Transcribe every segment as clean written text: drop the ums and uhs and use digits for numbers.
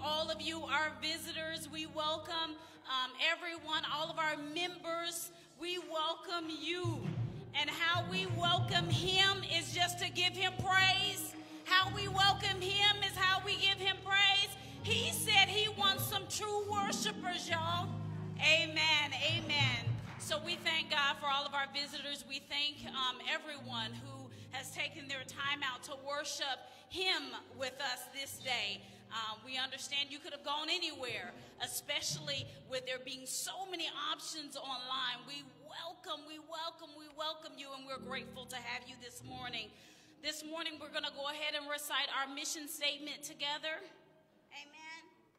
all of you, our visitors. We welcome everyone, all of our members. We welcome you. And how we welcome him is just to give him praise. How we welcome him is how we give him praise. He said he wants some true worshipers, y'all. Amen. Amen. So we thank God for all of our visitors. We thank everyone who has taken their time out to worship him with us this day. We understand you could have gone anywhere, especially with there being so many options online. We welcome you, and we're grateful to have you this morning. This morning, we're going to go ahead and recite our mission statement together. Amen.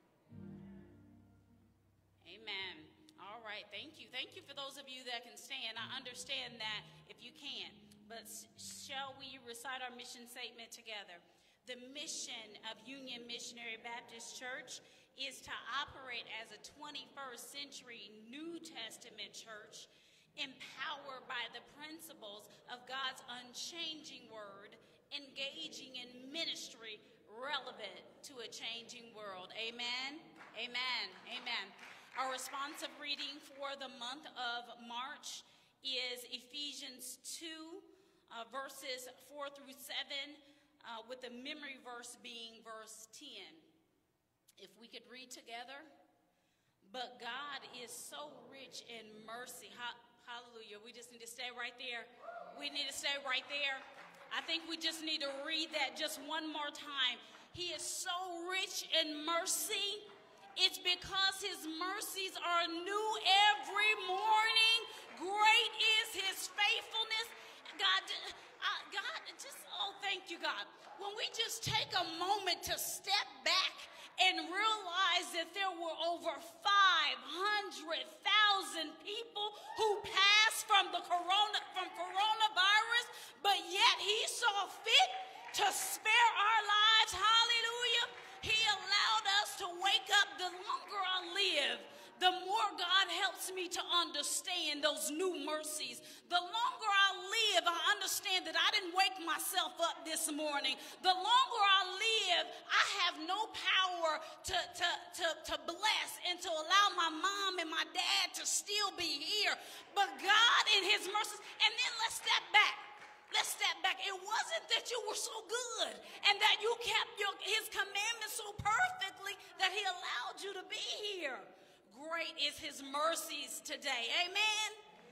Amen. All right, thank you. Thank you for those of you that can stand. I understand that if you can't, but shall we recite our mission statement together? The mission of Union Missionary Baptist Church is to operate as a 21st century New Testament church, empowered by the principles of God's unchanging word, engaging in ministry relevant to a changing world. Amen. Amen. Amen. Our responsive reading for the month of March is Ephesians 2, verses 4 through 7, with the memory verse being verse 10. If we could read together. But God is so rich in mercy. Hallelujah. We just need to stay right there. We need to stay right there. I think we just need to read that just one more time. He is so rich in mercy. It's because his mercies are new every morning. Great is his faithfulness. God, thank you, God. When we just take a moment to step back and realize that there were over 500,000 people who passed from coronavirus, but yet he saw fit to spare our lives. Hallelujah. He allowed us to wake up. The longer I live, the more God helps me to understand those new mercies. The longer I live, I understand that I didn't wake myself up this morning. The longer I live, I have no power to bless and to allow my mom and my dad to still be here. But God in his mercies, and then let's step back. Let's step back. It wasn't that you were so good and that you kept his commandments so perfectly that he allowed you to be here. Great is his mercies today. Amen.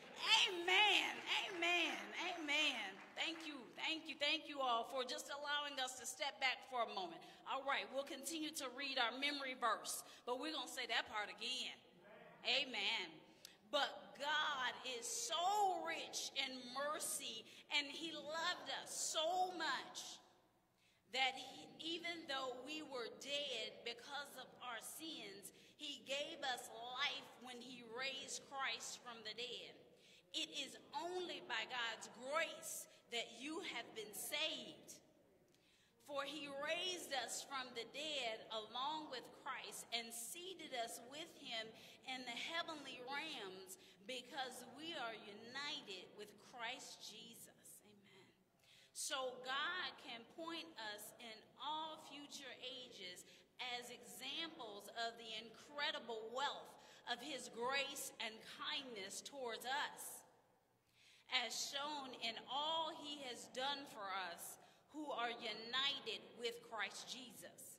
Amen. Amen. Amen. Thank you. Thank you. Thank you all for just allowing us to step back for a moment. All right. We'll continue to read our memory verse, but we're going to say that part again. Amen. But God is so rich in mercy, and he loved us so much that even though we were dead because of our sins, he gave us life when he raised Christ from the dead. It is only by God's grace that you have been saved. For he raised us from the dead along with Christ and seated us with him in the heavenly realms because we are united with Christ Jesus. Amen. So God can point us in all future ages as examples of the incredible wealth of his grace and kindness towards us, as shown in all he has done for us who are united with Christ Jesus.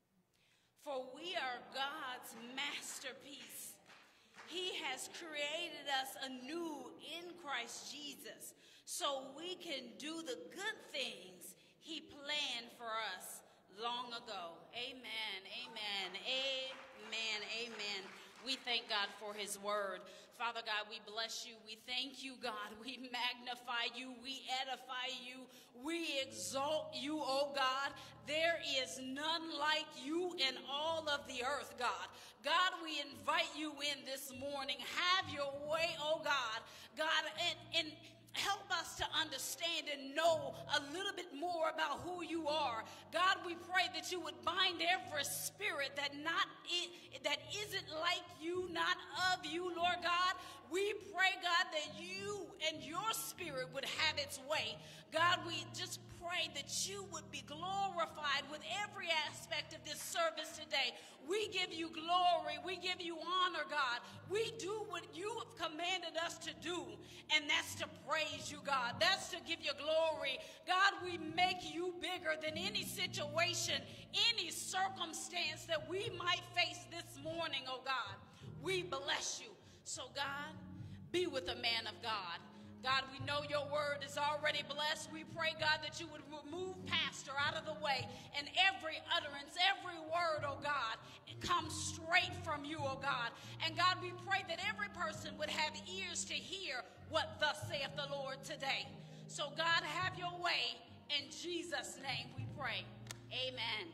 For we are God's masterpiece. He has created us anew in Christ Jesus so we can do the good things he planned for us long ago. Amen, amen, amen, amen. We thank God for his word. Father God, we bless you. We thank you, God. We magnify you. We edify you. We exalt you, oh God. There is none like you in all of the earth, God. God, we invite you in this morning. Have your way, oh God. God, and help us to understand and know a little bit more about who you are. God, we pray that you would bind every spirit that isn't like you, not of you, Lord God. We pray, God, that you and your spirit would have its way. God, we just pray that you would be glorified with every aspect aspect of this service today. We give you glory. We give you honor, God. We do what you have commanded us to do, and that's to praise you, God. That's to give you glory. God, we make you bigger than any situation, any circumstance that we might face this morning, oh God. We bless you. So, God, be with the man of God. God, we know your word is already blessed. We pray, God, that you would remove pastor out of the way, and every utterance, every word, oh God, it comes straight from you, oh God. And God, we pray that every person would have ears to hear what thus saith the Lord today. So God, have your way. In Jesus' name we pray. Amen.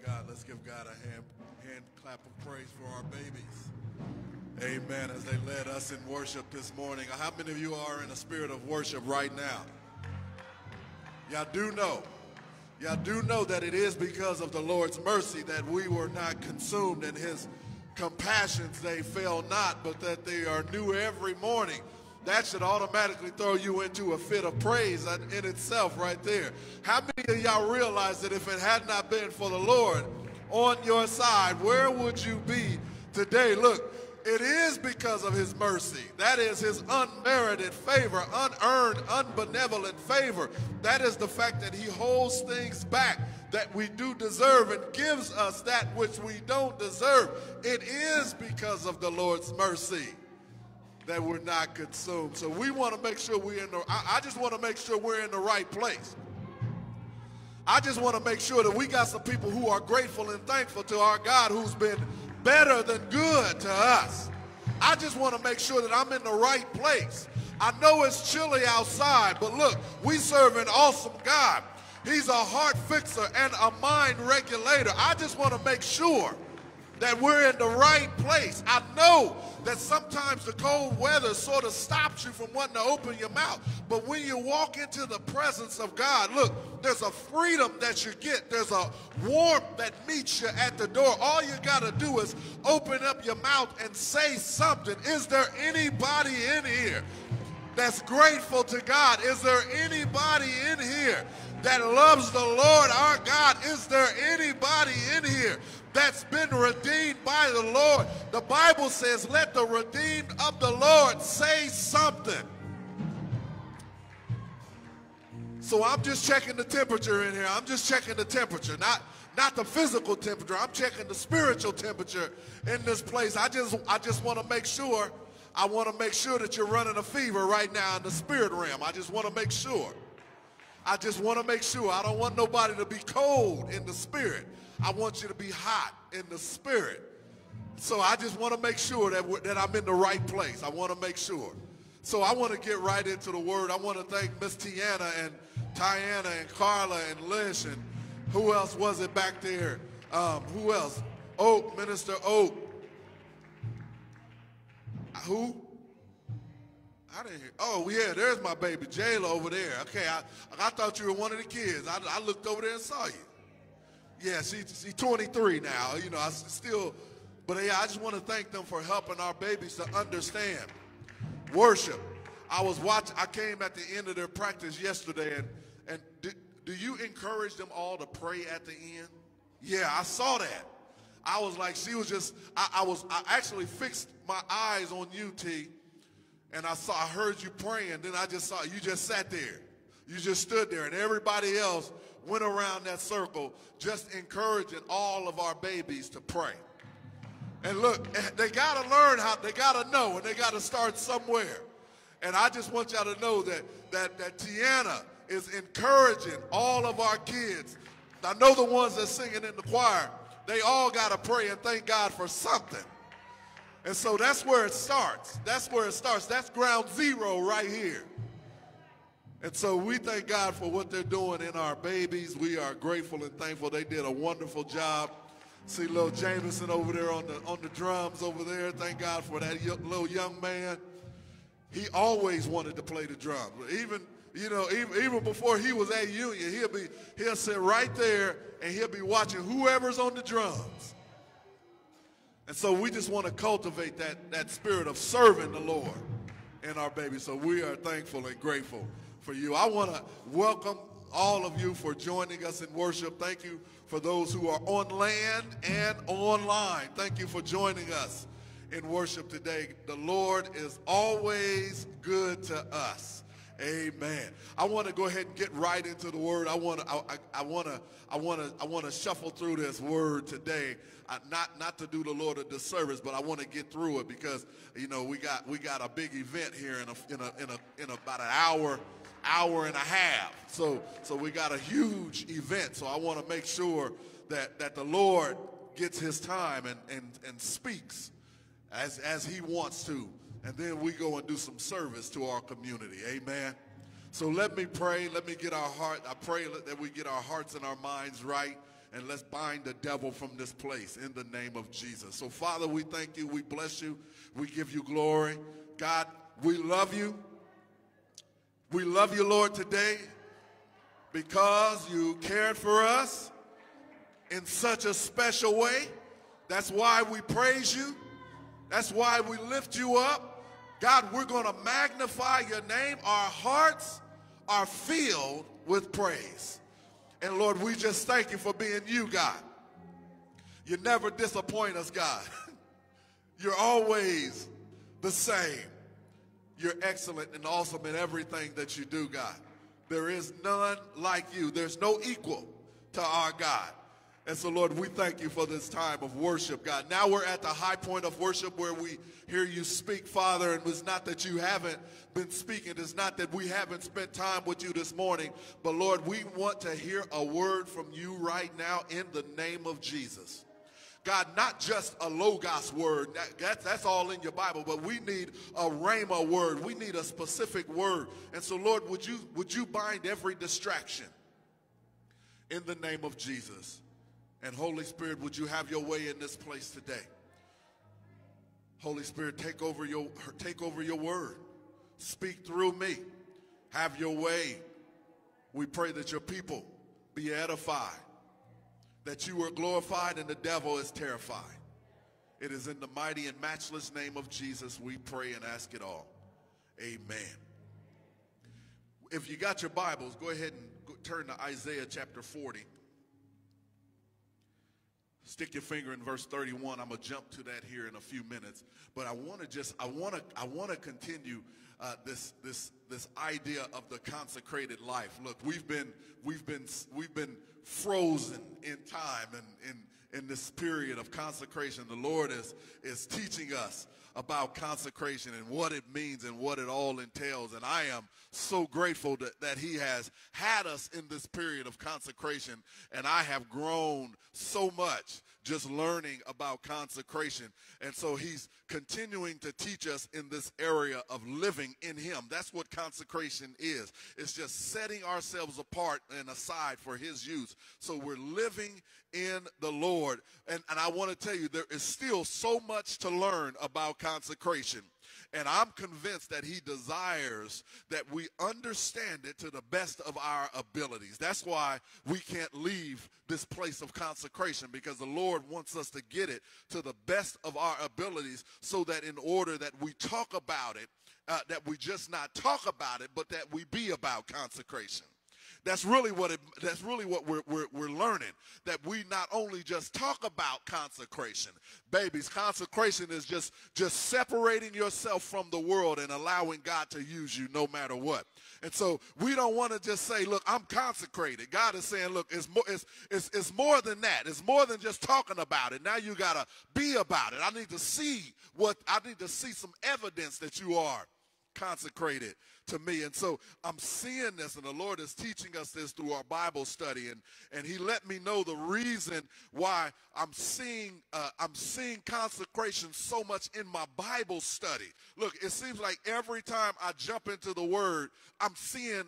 God. Let's give God a hand clap of praise for our babies. Amen. As they led us in worship this morning. How many of you are in a spirit of worship right now? Y'all do know that it is because of the Lord's mercy that we were not consumed, and his compassions, they fail not, but that they are new every morning. That should automatically throw you into a fit of praise in itself right there. How many of y'all realize that if it had not been for the Lord on your side, where would you be today? Look, it is because of his mercy. That is his unmerited favor, unearned, unbenevolent favor. That is the fact that he holds things back that we do deserve and gives us that which we don't deserve. It is because of the Lord's mercy that we're not consumed. So we want to make sure I just want to make sure we're in the right place. I just want to make sure that we got some people who are grateful and thankful to our God who's been better than good to us. I just want to make sure that I'm in the right place. I know it's chilly outside, but look, we serve an awesome God. He's a heart fixer and a mind regulator. I just want to make sure that we're in the right place. I know that sometimes the cold weather sort of stops you from wanting to open your mouth. But when you walk into the presence of God, look, there's a freedom that you get. There's a warmth that meets you at the door. All you got to do is open up your mouth and say something. Is there anybody in here that's grateful to God? Is there anybody in here that loves the Lord our God? Is there anybody in here that's been redeemed by the Lord? The Bible says, let the redeemed of the Lord say something. So I'm just checking the temperature in here. I'm just checking the temperature, not the physical temperature. I'm checking the spiritual temperature in this place. I just want to make sure. I want to make sure that you're running a fever right now in the spirit realm. I just want to make sure. I just want to make sure. I don't want nobody to be cold in the spirit. I want you to be hot in the spirit. So I just want to make sure that I'm in the right place. I want to make sure. So I want to get right into the word. I want to thank Miss Tiana and Tiana and Carla and Lish and who else was it back there? Who else? Oak, Minister Oak. Who? I didn't hear. Oh, yeah, there's my baby, Jayla over there. Okay, I thought you were one of the kids. I looked over there and saw you. Yeah, she's 23 now. You know, I still, but yeah, I just want to thank them for helping our babies to understand worship. I came at the end of their practice yesterday, and do you encourage them all to pray at the end? Yeah, I saw that. I was like, she was just, I actually fixed my eyes on you, T, and I heard you praying. Then I just saw you just sat there. You just stood there, and everybody else went around that circle just encouraging all of our babies to pray. And look, they got to learn they got to know, and they got to start somewhere. And I just want y'all to know that Tiana is encouraging all of our kids. I know the ones that's singing in the choir, they all got to pray and thank God for something. And so that's where it starts. That's where it starts. That's ground zero right here. And so we thank God for what they're doing in our babies. We are grateful and thankful. They did a wonderful job. See little Jameson over there on the drums over there. Thank God for that little young man. He always wanted to play the drums. Even before he was at Union, he'll sit right there and he'll be watching whoever's on the drums. And so we just want to cultivate that spirit of serving the Lord in our babies. So we are thankful and grateful for you. I want to welcome all of you for joining us in worship. Thank you for those who are on land and online. Thank you for joining us in worship today. The Lord is always good to us. Amen. I want to go ahead and get right into the word. I want to shuffle through this word today. Not to do the Lord a disservice, but I want to get through it because we got a big event here in about an hour and a half. So we got a huge event. So I want to make sure that the Lord gets his time and speaks as he wants to. And then we go and do some service to our community. Amen. So let me pray. Let me get our heart. I pray that we get our hearts and our minds right and let's bind the devil from this place in the name of Jesus. So, Father, we thank you. We bless you. We give you glory. God, we love you. We love you, Lord, today because you cared for us in such a special way. That's why we praise you. That's why we lift you up. God, we're going to magnify your name. Our hearts are filled with praise. And Lord, we just thank you for being you, God. You never disappoint us, God. You're always the same. You're excellent and awesome in everything that you do, God. There is none like you. There's no equal to our God. And so, Lord, we thank you for this time of worship, God. Now we're at the high point of worship where we hear you speak, Father. And it's not that you haven't been speaking. It's not that we haven't spent time with you this morning. But, Lord, we want to hear a word from you right now in the name of Jesus. God, not just a Logos word. That's all in your Bible. But we need a Rhema word. We need a specific word. And so, Lord, would you bind every distraction in the name of Jesus? And Holy Spirit, would you have your way in this place today? Holy Spirit, take over your word. Speak through me. Have your way. We pray that your people be edified, that you are glorified and the devil is terrified. It is in the mighty and matchless name of Jesus we pray and ask it all. Amen. If you got your Bibles, go ahead and turn to Isaiah chapter 40. Stick your finger in verse 31. I'm gonna jump to that here in a few minutes, but I want to continue this idea of the consecrated life. Look, we've been frozen in time and in this period of consecration. The Lord is teaching us about consecration and what it means and what it all entails. And I am so grateful that he has had us in this period of consecration. And I have grown so much just learning about consecration. And so he's continuing to teach us in this area of living in him. That's what consecration is. It's just setting ourselves apart and aside for his use. So we're living in the Lord. And I want to tell you, there is still so much to learn about consecration. And I'm convinced that he desires that we understand it to the best of our abilities. That's why we can't leave this place of consecration, because the Lord wants us to get it to the best of our abilities, so that in order that we talk about it, that we just not talk about it, but that we be about consecration. That's really what we're learning, that we not only just talk about consecration. Babies, consecration is just separating yourself from the world and allowing God to use you no matter what. And so we don't want to just say, look, I'm consecrated. God is saying, look, it's more than that. It's more than just talking about it. Now you got to be about it. I need to see some evidence that you are consecrated to me. And so I'm seeing this, and the Lord is teaching us this through our Bible study, and he let me know the reason why I'm seeing consecration so much in my Bible study. Look, it seems like every time I jump into the Word, I'm seeing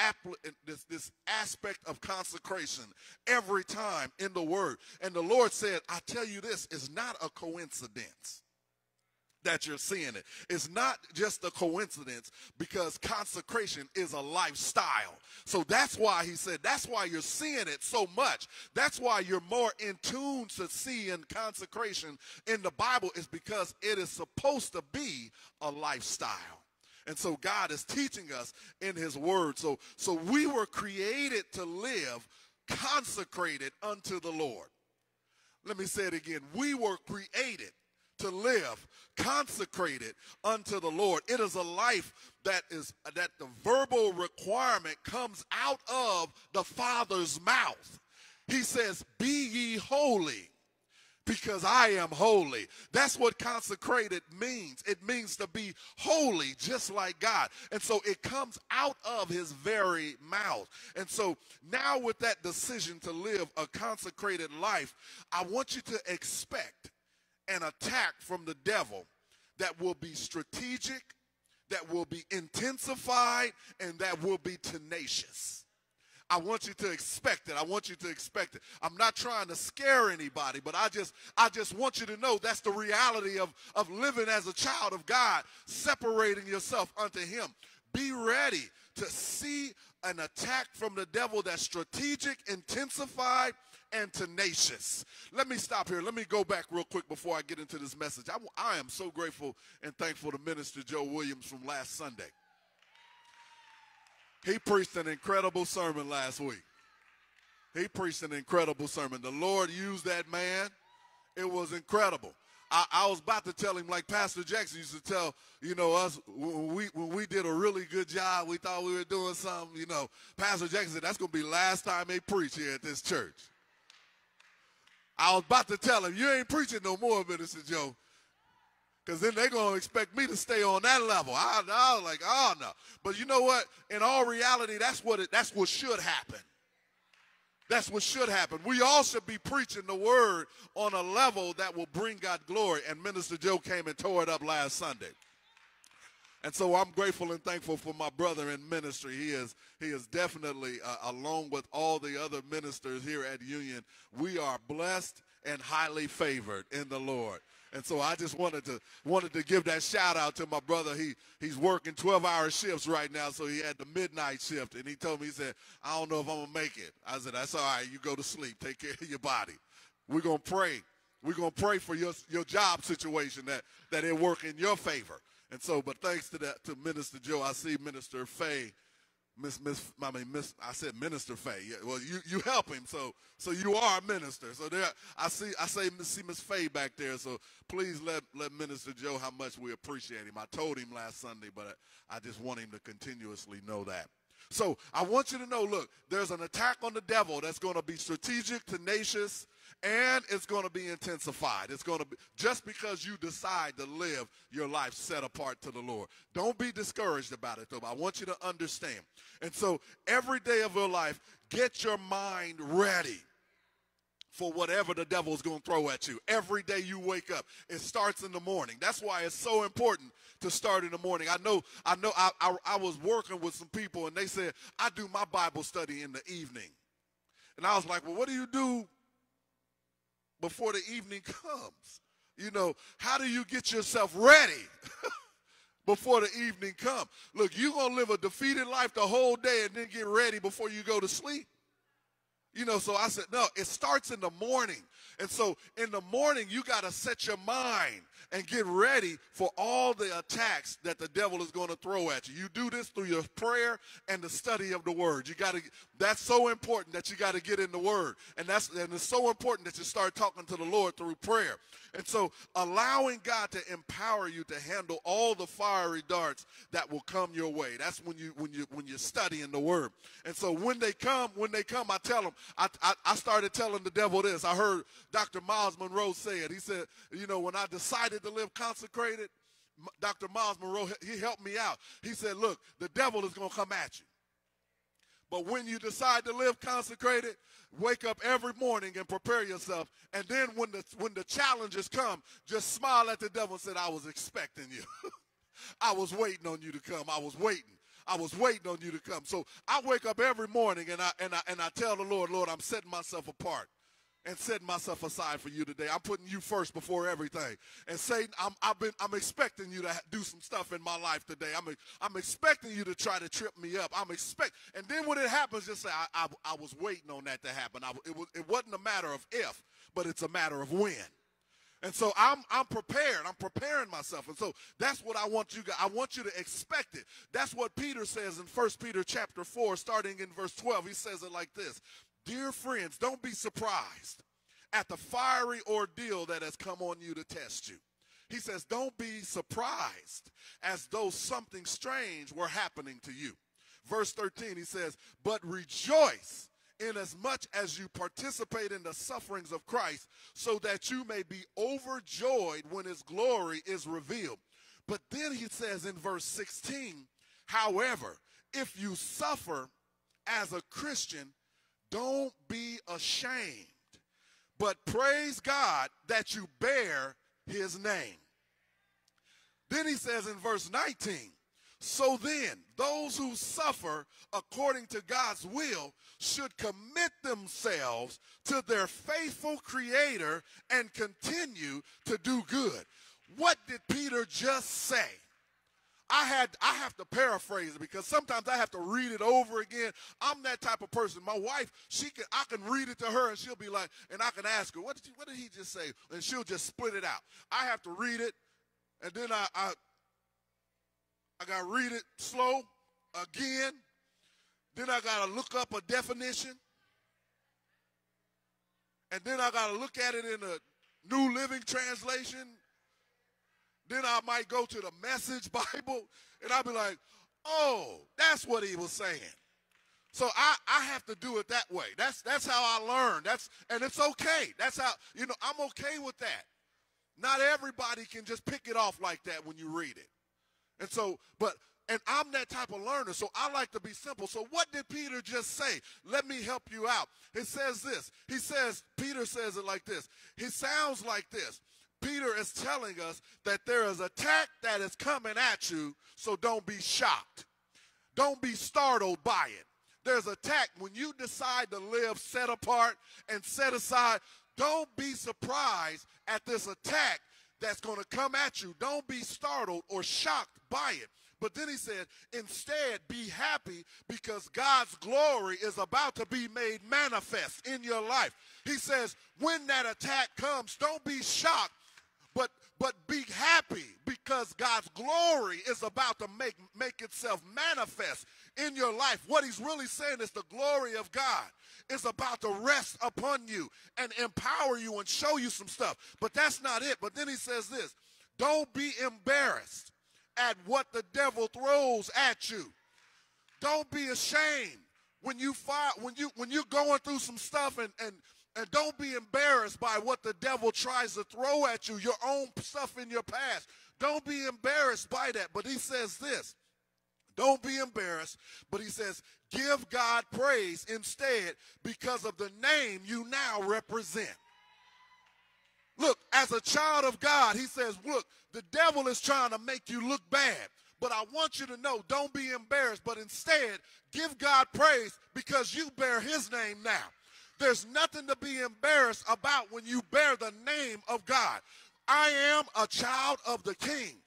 this aspect of consecration every time in the Word. And the Lord said, I tell you this, is not a coincidence that you're seeing it. It's not just a coincidence, because consecration is a lifestyle. So that's why he said, that's why you're seeing it so much. That's why you're more in tune to seeing consecration in the Bible, is because it is supposed to be a lifestyle. And so God is teaching us in his word. So we were created to live consecrated unto the Lord. Let me say it again. We were created to live consecrated unto the Lord. It is a life that the verbal requirement comes out of the Father's mouth. He says, be ye holy, because I am holy. That's what consecrated means. It means to be holy, just like God. And so it comes out of his very mouth. And so now, with that decision to live a consecrated life, I want you to expect an attack from the devil that will be strategic, that will be intensified, and that will be tenacious. I want you to expect it. I want you to expect it. I'm not trying to scare anybody, but I just want you to know that's the reality of living as a child of God, separating yourself unto him. Be ready to see an attack from the devil that's strategic, intensified, and tenacious. Let me stop here. Let me go back real quick before I get into this message. I am so grateful and thankful to Minister Joe Williams from last Sunday. He preached an incredible sermon last week. He preached an incredible sermon. The Lord used that man. It was incredible. I was about to tell him, like Pastor Jackson used to tell, us when we did a really good job, we thought we were doing something, Pastor Jackson said, that's going to be the last time they preach here at this church. I was about to tell him, you ain't preaching no more, Minister Joe. Because then they're going to expect me to stay on that level. I was like, oh, no. But you know what? In all reality, that's what should happen. That's what should happen. We all should be preaching the word on a level that will bring God glory. And Minister Joe came and tore it up last Sunday. And so I'm grateful and thankful for my brother in ministry. He is definitely, along with all the other ministers here at Union, we are blessed and highly favored in the Lord. And so I just wanted to give that shout out to my brother. He's working 12-hour shifts right now, so he had the midnight shift. And he told me, he said, I don't know if I'm going to make it. I said, that's all right. You go to sleep. Take care of your body. We're going to pray. We're going to pray for your job situation that it work in your favor. And so, but thanks to Minister Joe, I see Minister Faye. I said Minister Faye. Yeah, well, you help him, so you are a minister. So there, I see Miss Faye back there. So please let Minister Joe how much we appreciate him. I told him last Sunday, but I just want him to continuously know that. So I want you to know, look, there's an attack on the devil that's going to be strategic, tenacious, and it's going to be intensified. It's going to be just because you decide to live your life set apart to the Lord. Don't be discouraged about it, though. I want you to understand. And so every day of your life, get your mind ready for whatever the devil's going to throw at you. Every day you wake up, it starts in the morning. That's why it's so important to start in the morning. I was working with some people, and they said, I do my Bible study in the evening. And I was like, well, what do you do before the evening comes? How do you get yourself ready before the evening comes? Look, you're going to live a defeated life the whole day and then get ready before you go to sleep. So I said, no, it starts in the morning. And so in the morning, you got to set your mind and get ready for all the attacks that the devil is going to throw at you. You do this through your prayer and the study of the word. That's so important that you got to get in the word. And it's so important that you start talking to the Lord through prayer. And so allowing God to empower you to handle all the fiery darts that will come your way. That's when you're studying the word. And so when they come, I tell them, I started telling the devil this. I heard Dr. Miles Monroe say it. He said, when I decided to live consecrated, Dr. Miles Monroe, he helped me out. He said, look, the devil is going to come at you. But when you decide to live consecrated, wake up every morning and prepare yourself. And then when the challenges come, just smile at the devil and say, I was expecting you. I was waiting on you to come. I was waiting on you to come. So I wake up every morning and I tell the Lord, I'm setting myself apart and setting myself aside for you today. I'm putting you first before everything. And Satan, I'm expecting you to do some stuff in my life today. I'm expecting you to try to trip me up. And then when it happens, just say, I was waiting on that to happen. It wasn't a matter of if, but it's a matter of when. And so I'm prepared. I'm preparing myself. And so that's what I want you guys. I want you to expect it. That's what Peter says in 1 Peter chapter 4, starting in verse 12. He says it like this. Dear friends, don't be surprised at the fiery ordeal that has come on you to test you. He says, don't be surprised as though something strange were happening to you. Verse 13, he says, but rejoice inasmuch as you participate in the sufferings of Christ, so that you may be overjoyed when his glory is revealed. But then he says in verse 16, however, if you suffer as a Christian, don't be ashamed, but praise God that you bear his name. Then he says in verse 19, So then, those who suffer according to God's will should commit themselves to their faithful Creator and continue to do good. What did Peter just say? I have to paraphrase it because sometimes I have to read it over again. I'm that type of person. My wife, I can read it to her and she'll be like, and I can ask her, what did he just say? And she'll just split it out. I have to read it, and then I got to read it slow again. Then I got to look up a definition. And then I got to look at it in a New Living Translation. Then I might go to the Message Bible, and I'll be like, oh, that's what he was saying. So I have to do it that way. That's how I learn. And it's okay. That's how, I'm okay with that. Not everybody can just pick it off like that when you read it. And I'm that type of learner, so I like to be simple. So what did Peter just say? Let me help you out. It says this. Peter says it like this. He sounds like this. Peter is telling us that there is an attack that is coming at you, so don't be shocked. Don't be startled by it. There's an attack. When you decide to live set apart and set aside, don't be surprised at this attack that's going to come at you. Don't be startled or shocked by it. But then he said, instead, be happy because God's glory is about to be made manifest in your life. He says, when that attack comes, don't be shocked, but be happy because God's glory is about to make itself manifest in your life. What he's really saying is the glory of God is about to rest upon you and empower you and show you some stuff. But that's not it. But then he says this, don't be embarrassed at what the devil throws at you. Don't be ashamed when you're going through some stuff, and don't be embarrassed by what the devil tries to throw at you, your own stuff in your past. Don't be embarrassed by that. But he says this, don't be embarrassed, but he says, give God praise instead because of the name you now represent. Look, as a child of God, he says, look, the devil is trying to make you look bad. But I want you to know, don't be embarrassed, but instead give God praise because you bear his name now. There's nothing to be embarrassed about when you bear the name of God. I am a child of the King.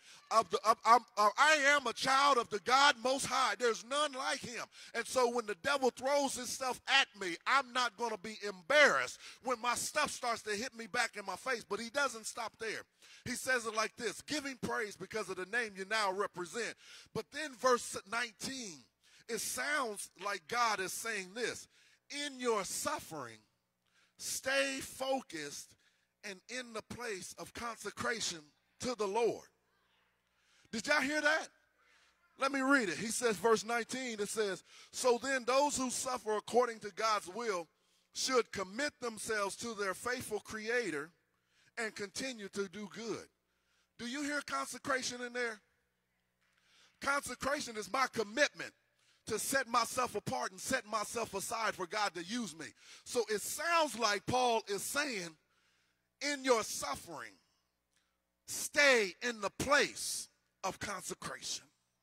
I am a child of the God Most High. There's none like him. And so when the devil throws his stuff at me, I'm not going to be embarrassed when my stuff starts to hit me back in my face. But he doesn't stop there. He says it like this, giving praise because of the name you now represent. But then verse 19, it sounds like God is saying this. In your suffering, stay focused and in the place of consecration to the Lord. Did y'all hear that? Let me read it. He says, verse 19, it says, so then those who suffer according to God's will should commit themselves to their faithful Creator and continue to do good. Do you hear consecration in there? Consecration is my commitment to set myself apart and set myself aside for God to use me. So it sounds like Paul is saying, in your suffering, stay in the place of consecration.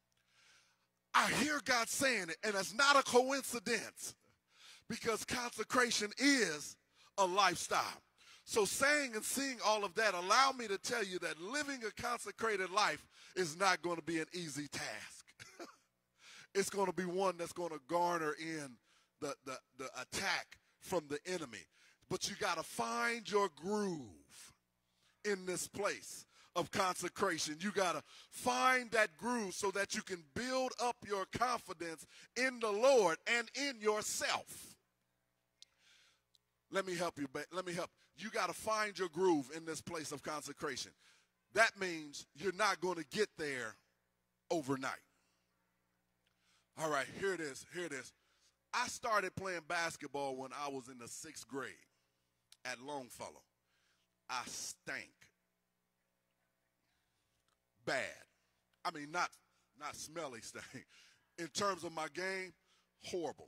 I hear God saying it, and it's not a coincidence because consecration is a lifestyle. So saying and seeing all of that, allow me to tell you that living a consecrated life is not going to be an easy task. It's going to be one that's going to garner in the attack from the enemy. But you got to find your groove in this place of consecration. You got to find that groove so that you can build up your confidence in the Lord and in yourself. Let me help you. You got to find your groove in this place of consecration. That means you're not going to get there overnight. All right, here it is. I started playing basketball when I was in the 6th grade at Longfellow. I stank. Bad. I mean, not smelly stank. In terms of my game, horrible.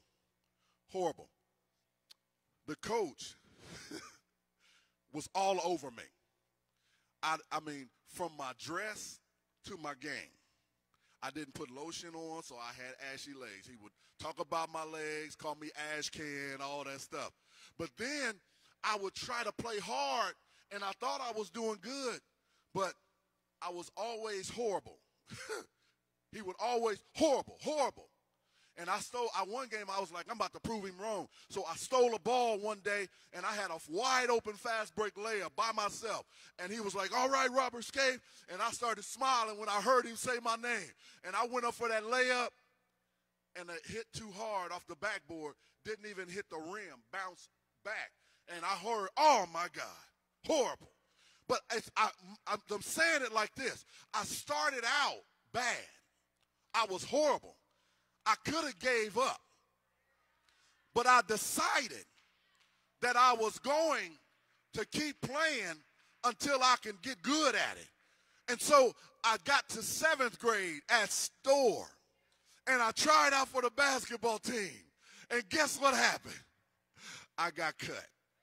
The coach was all over me. I mean, from my dress to my game. I didn't put lotion on, so I had ashy legs. He would talk about my legs, call me ash can, all that stuff. But then I would try to play hard, and I thought I was doing good, but I was always horrible. He would always, horrible. And one game, I was like, I'm about to prove him wrong. So I stole a ball one day, and I had a wide open fast break layup by myself. And he was like, all right, Robert Scaife. And I started smiling when I heard him say my name. And I went up for that layup, and it hit too hard off the backboard. Didn't even hit the rim, bounced back. And I heard, oh, my God, horrible. But I'm saying it like this. I started out bad. I was horrible. I could have gave up. But I decided that I was going to keep playing until I can get good at it. And so I got to 7th grade at Store, and I tried out for the basketball team. And guess what happened? I got cut.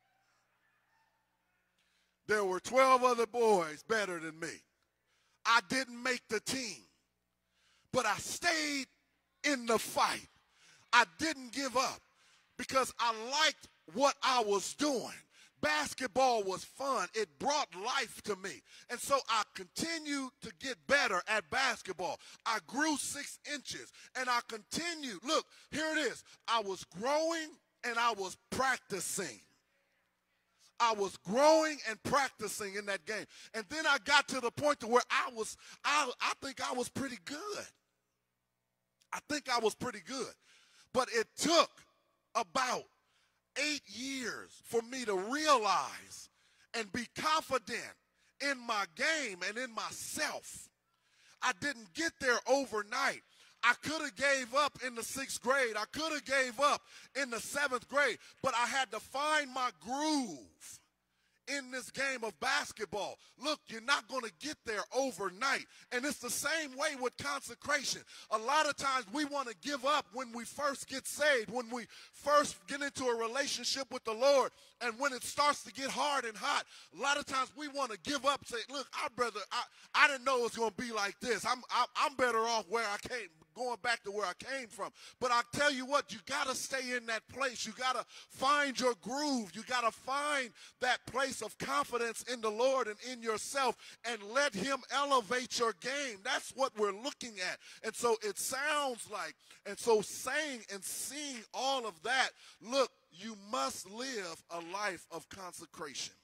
There were 12 other boys better than me. I didn't make the team, but I stayed in the fight. I didn't give up because I liked what I was doing. Basketball was fun. It brought life to me. And so I continued to get better at basketball. I grew 6 inches, and I continued. Look, here it is. I was growing, and I was practicing. I was growing and practicing in that game. And then I got to the point to where I think I was pretty good. I think I was pretty good. But it took about 8 years for me to realize and be confident in my game and in myself. I didn't get there overnight. I could have gave up in the 6th grade. I could have gave up in the 7th grade. But I had to find my groove in this game of basketball. Look, you're not going to get there overnight. And it's the same way with consecration. A lot of times we want to give up when we first get saved, when we first get into a relationship with the Lord, and when it starts to get hard and hot. A lot of times we want to give up, say, look, I didn't know it was going to be like this. I'm better off where I came, going back to where I came from. But I tell you what, you got to stay in that place. You got to find your groove. You got to find that place of confidence in the Lord and in yourself, and let him elevate your game. That's what we're looking at. And so it sounds like, and so saying and seeing all of that, look, you must live a life of consecration.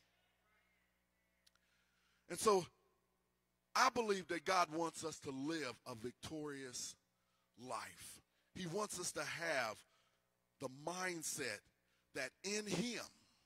And so I believe that God wants us to live a victorious life. He wants us to have the mindset that in him,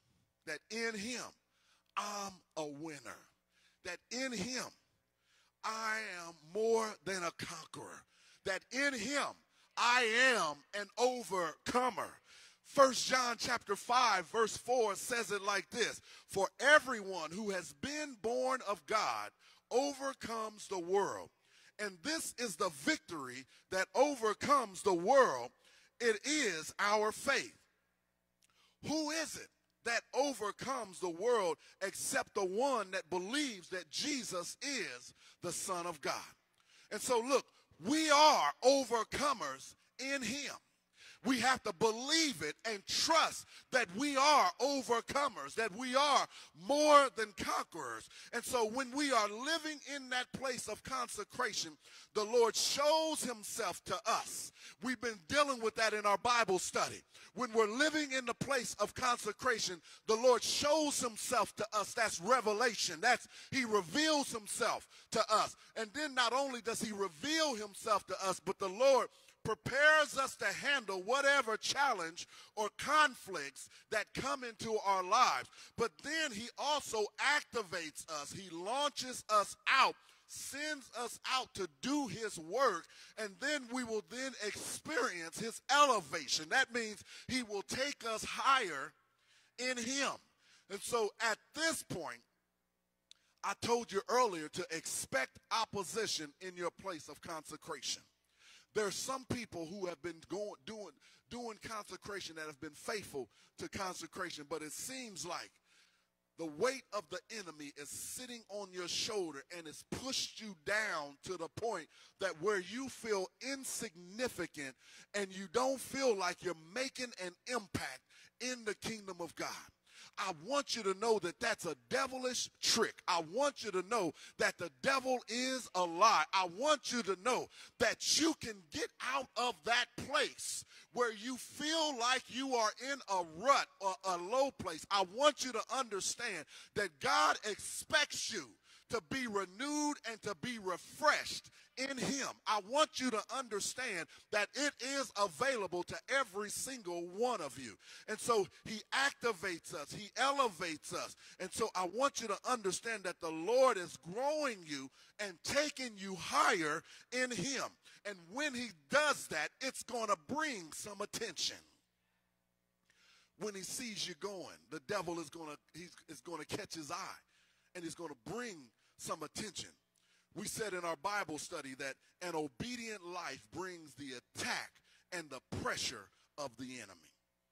I'm a winner. That in him, I am more than a conqueror. That in him, I am an overcomer. 1 John chapter 5 verse 4 says it like this: for everyone who has been born of God overcomes the world. And this is the victory that overcomes the world. It is our faith. Who is it that overcomes the world except the one that believes that Jesus is the Son of God? And so look, we are overcomers in him. We have to believe it and trust that we are overcomers, that we are more than conquerors. And so when we are living in that place of consecration, the Lord shows himself to us. We've been dealing with that in our Bible study. When we're living in the place of consecration, the Lord shows himself to us. That's revelation. He reveals himself to us. And then not only does he reveal himself to us, but the Lord prepares us to handle whatever challenge or conflicts that come into our lives. But then he also activates us. He launches us out, sends us out to do his work, and then we will then experience his elevation. That means he will take us higher in him. And so at this point, I told you earlier to expect opposition in your place of consecration. There are some people who have been doing consecration that have been faithful to consecration, but it seems like The weight of the enemy is sitting on your shoulder and it's pushed you down to the point that where you feel insignificant and you don't feel like you're making an impact in the kingdom of God. I want you to know that that's a devilish trick. I want you to know that the devil is a lie. I want you to know that you can get out of that place where you feel like you are in a rut or a low place. I want you to understand that God expects you to be renewed and to be refreshed in him. I want you to understand that it is available to every single one of you. And so he activates us. He elevates us. And so I want you to understand that the Lord is growing you and taking you higher in him. And when he does that, it's going to bring some attention. When he sees you going, the devil is going to catch his eye, and he's going to bring some attention. We said in our Bible study that an obedient life brings the attack and the pressure of the enemy.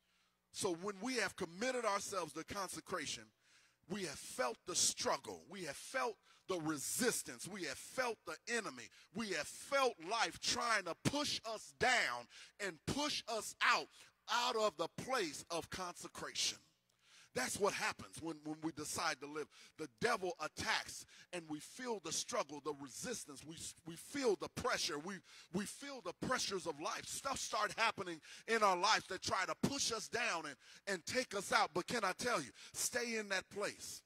So when we have committed ourselves to consecration, we have felt the struggle. We have felt the resistance. We have felt the enemy. We have felt life trying to push us down and push us out of the place of consecration. That's what happens when we decide to live. The devil attacks, and we feel the struggle, the resistance. We feel the pressure. We feel the pressures of life. Stuff start happening in our lives that try to push us down and take us out. But can I tell you, stay in that place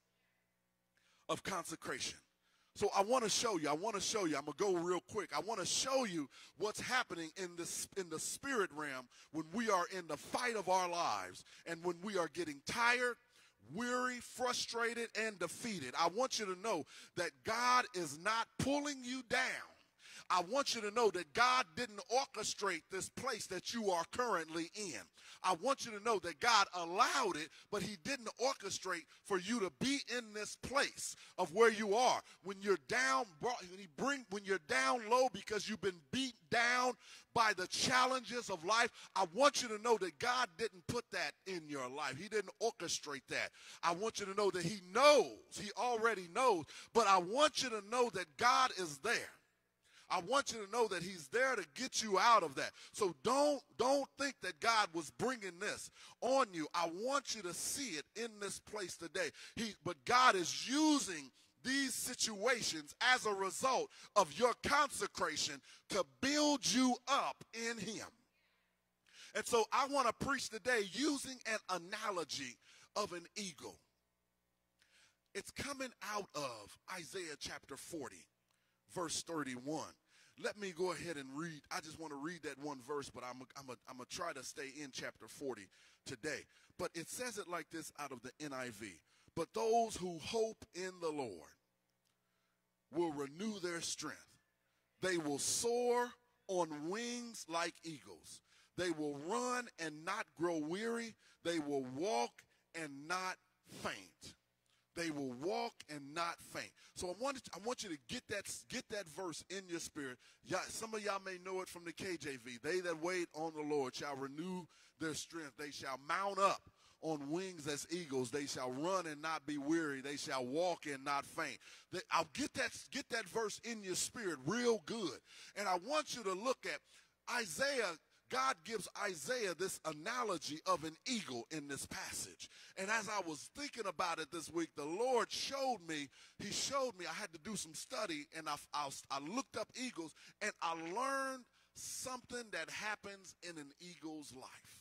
of consecration. So I want to show you. I'm going to go real quick. I want to show you what's happening in the spirit realm when we are in the fight of our lives and when we are getting tired, weary, frustrated, and defeated. I want you to know that God is not pulling you down. I want you to know that God didn't orchestrate this place that you are currently in. I want you to know that God allowed it, but he didn't orchestrate for you to be in this place of where you are. When you're down, when you're down low because you've been beat down by the challenges of life, I want you to know that God didn't put that in your life. He didn't orchestrate that. I want you to know that he knows. He already knows. But I want you to know that God is there. I want you to know that he's there to get you out of that. So don't think that God was bringing this on you. I want you to see it in this place today. But God is using these situations as a result of your consecration to build you up in him. And so I want to preach today using an analogy of an eagle. It's coming out of Isaiah chapter 40. Verse 31. Let me go ahead and read. I just want to read that one verse, but I'm going to try to stay in chapter 40 today. But it says it like this out of the NIV. But those who hope in the Lord will renew their strength. They will soar on wings like eagles. They will run and not grow weary. They will walk and not faint. They will walk and not faint. So I want you to get that verse in your spirit. Some of y'all may know it from the KJV. They that wait on the Lord shall renew their strength. They shall mount up on wings as eagles. They shall run and not be weary. They shall walk and not faint. I'll get that verse in your spirit real good. And I want you to look at Isaiah. God gives Isaiah this analogy of an eagle in this passage. And as I was thinking about it this week, the Lord showed me, I had to do some study, and I looked up eagles, and I learned something that happens in an eagle's life.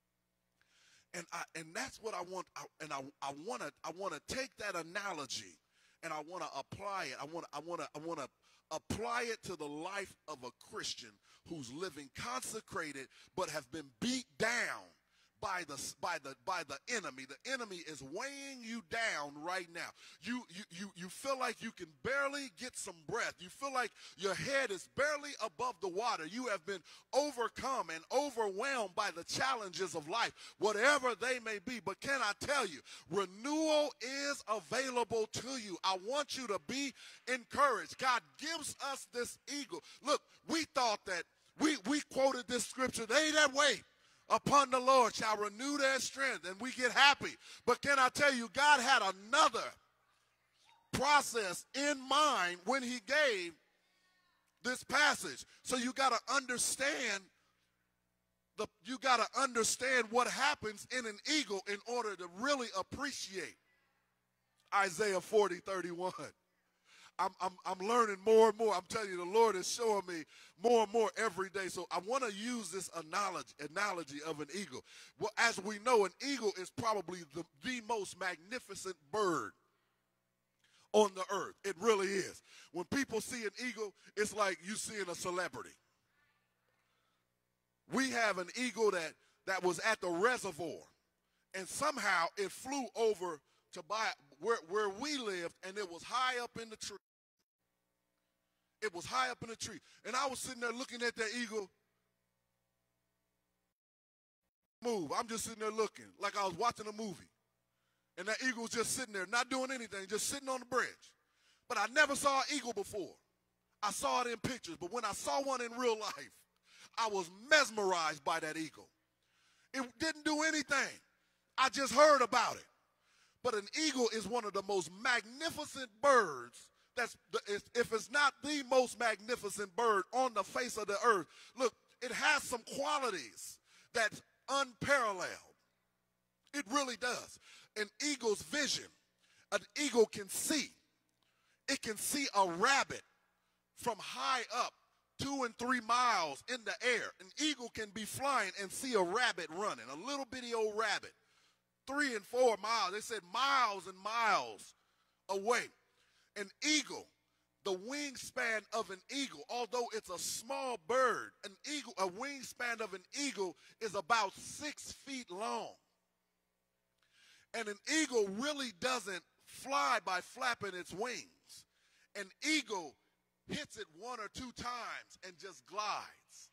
And that's what I want. I want to take that analogy and I want to apply it. I want to apply it to the life of a Christian who's living consecrated but have been beat down by the enemy. The enemy is weighing you down right now. You feel like you can barely get some breath. You feel like your head is barely above the water. You have been overcome and overwhelmed by the challenges of life, whatever they may be. But can I tell you, renewal is available to you. I want you to be encouraged. God gives us this eagle. Look, we thought that we quoted this scripture, they that wait upon the Lord shall renew their strength, and we get happy. But can I tell you, God had another process in mind when he gave this passage. So you got to understand what happens in an eagle in order to really appreciate Isaiah 40:31. I'm learning more and more. I'm telling you, the Lord is showing me more and more every day. So I want to use this analogy of an eagle. Well, as we know, an eagle is probably the most magnificent bird on the earth. It really is. When people see an eagle, it's like you seeing a celebrity. We have an eagle that was at the reservoir, and somehow it flew over to where we lived, and it was high up in the tree. It was high up in the tree. And I was sitting there looking at that eagle move. I'm just sitting there looking like I was watching a movie. And that eagle was just sitting there, not doing anything, just sitting on the branch. But I never saw an eagle before. I saw it in pictures. But when I saw one in real life, I was mesmerized by that eagle. It didn't do anything. I just heard about it. But an eagle is one of the most magnificent birds. If it's not the most magnificent bird on the face of the earth, look, it has some qualities that's unparalleled. It really does. An eagle's vision, an eagle can see. It can see a rabbit from high up, 2 and 3 miles in the air. An eagle can be flying and see a rabbit running, a little bitty old rabbit, 3 and 4 miles. They said miles and miles away. An eagle, the wingspan of an eagle, although it's a small bird, a wingspan of an eagle is about 6 feet long. And an eagle really doesn't fly by flapping its wings. An eagle hits it 1 or 2 times and just glides.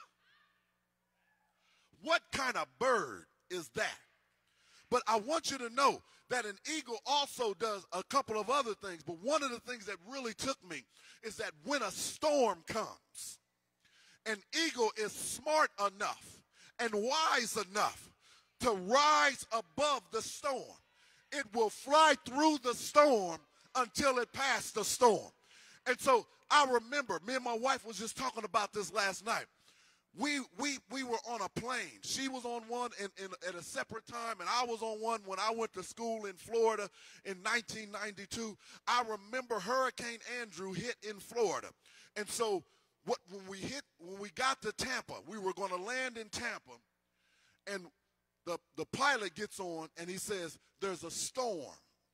What kind of bird is that? But I want you to know that an eagle also does a couple of other things. But one of the things that really took me is that when a storm comes, an eagle is smart enough and wise enough to rise above the storm. It will fly through the storm until it passed the storm. And so I remember, me and my wife was just talking about this last night. We were on a plane. She was on one at a separate time, and I was on one when I went to school in Florida in 1992. I remember Hurricane Andrew hit in Florida. And so when we got to Tampa, we were going to land in Tampa, and the pilot gets on, and he says, there's a storm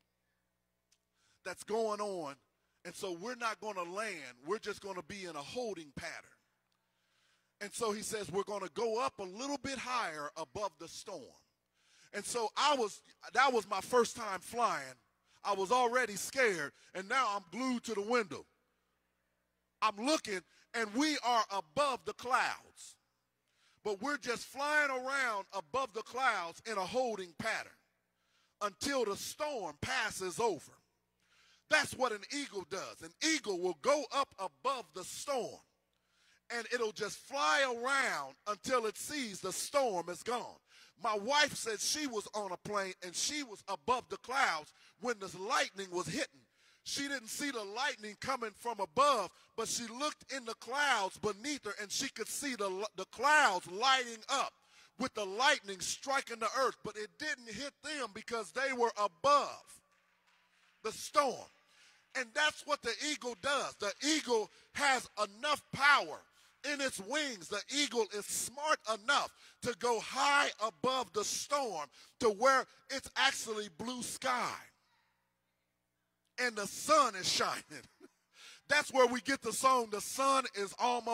that's going on, and so we're not going to land. We're just going to be in a holding pattern. And so he says, we're going to go up a little bit higher above the storm. And so that was my first time flying. I was already scared, and now I'm glued to the window. I'm looking, and we are above the clouds. But we're just flying around above the clouds in a holding pattern until the storm passes over. That's what an eagle does. An eagle will go up above the storm, and it'll just fly around until it sees the storm is gone. My wife said she was on a plane, and she was above the clouds when the lightning was hitting. She didn't see the lightning coming from above, but she looked in the clouds beneath her, and she could see the clouds lighting up with the lightning striking the earth. But it didn't hit them because they were above the storm. And that's what the eagle does. The eagle has enough power in its wings. The eagle is smart enough to go high above the storm to where it's actually blue sky. And the sun is shining. That's where we get the song, the storm is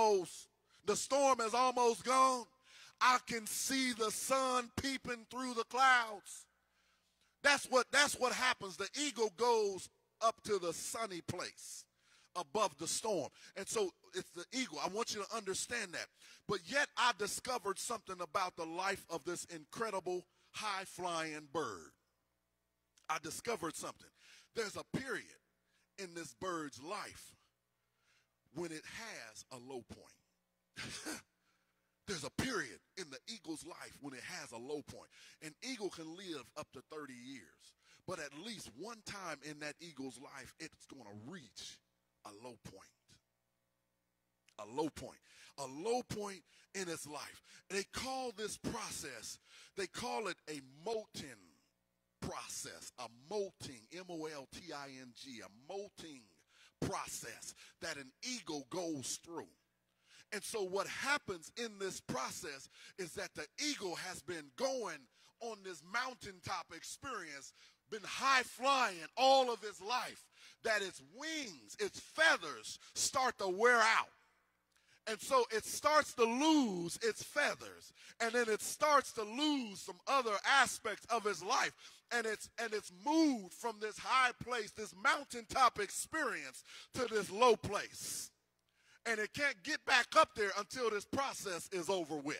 almost gone. I can see the sun peeping through the clouds. That's what happens. The eagle goes up to the sunny place above the storm. And so it's the eagle. I want you to understand that. But yet I discovered something about the life of this incredible high-flying bird. I discovered something. There's a period in this bird's life when it has a low point. there's a period in the eagle's life when it has a low point. An eagle can live up to 30 years. But at least one time in that eagle's life, it's going to reach a low point. A low point. A low point in its life. They call this process, they call it a molting process. A molting, M-O-L-T-I-N-G, a molting process that an eagle goes through. And so what happens in this process is that the eagle has been going on this mountaintop experience, been high flying all of his life, that its wings, its feathers start to wear out. And so it starts to lose its feathers, and then it starts to lose some other aspects of its life. And it's moved from this high place, this mountaintop experience, to this low place. And it can't get back up there until this process is over with.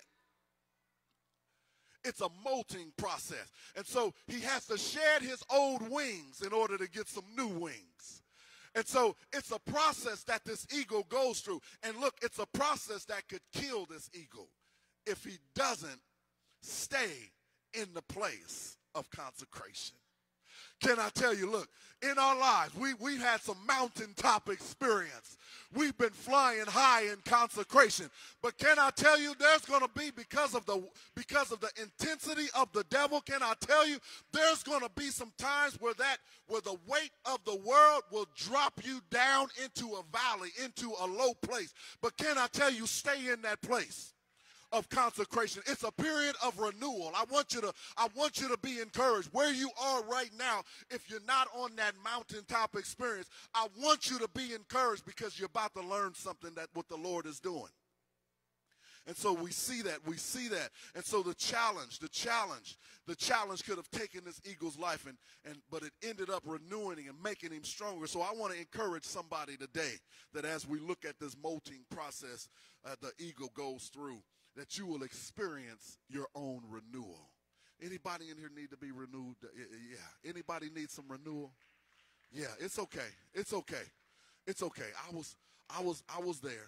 It's a molting process. And so he has to shed his old wings in order to get some new wings. And so it's a process that this eagle goes through. And look, it's a process that could kill this eagle if he doesn't stay in the place of consecration. Can I tell you, look, in our lives, we've had some mountaintop experience. We've been flying high in consecration. But can I tell you, there's going to be, because of the intensity of the devil, can I tell you, there's going to be some times where the weight of the world will drop you down into a valley, into a low place. But can I tell you, stay in that place of consecration. It's a period of renewal. I want you to be encouraged. Where you are right now, if you're not on that mountaintop experience, I want you to be encouraged because you're about to learn something that what the Lord is doing. And so we see that. And so the challenge could have taken this eagle's life, but it ended up renewing and making him stronger. So I want to encourage somebody today that as we look at this molting process the eagle goes through, that you will experience your own renewal. Anybody in here need to be renewed? Yeah. Anybody need some renewal? Yeah, it's okay. It's okay. It's okay. I was there.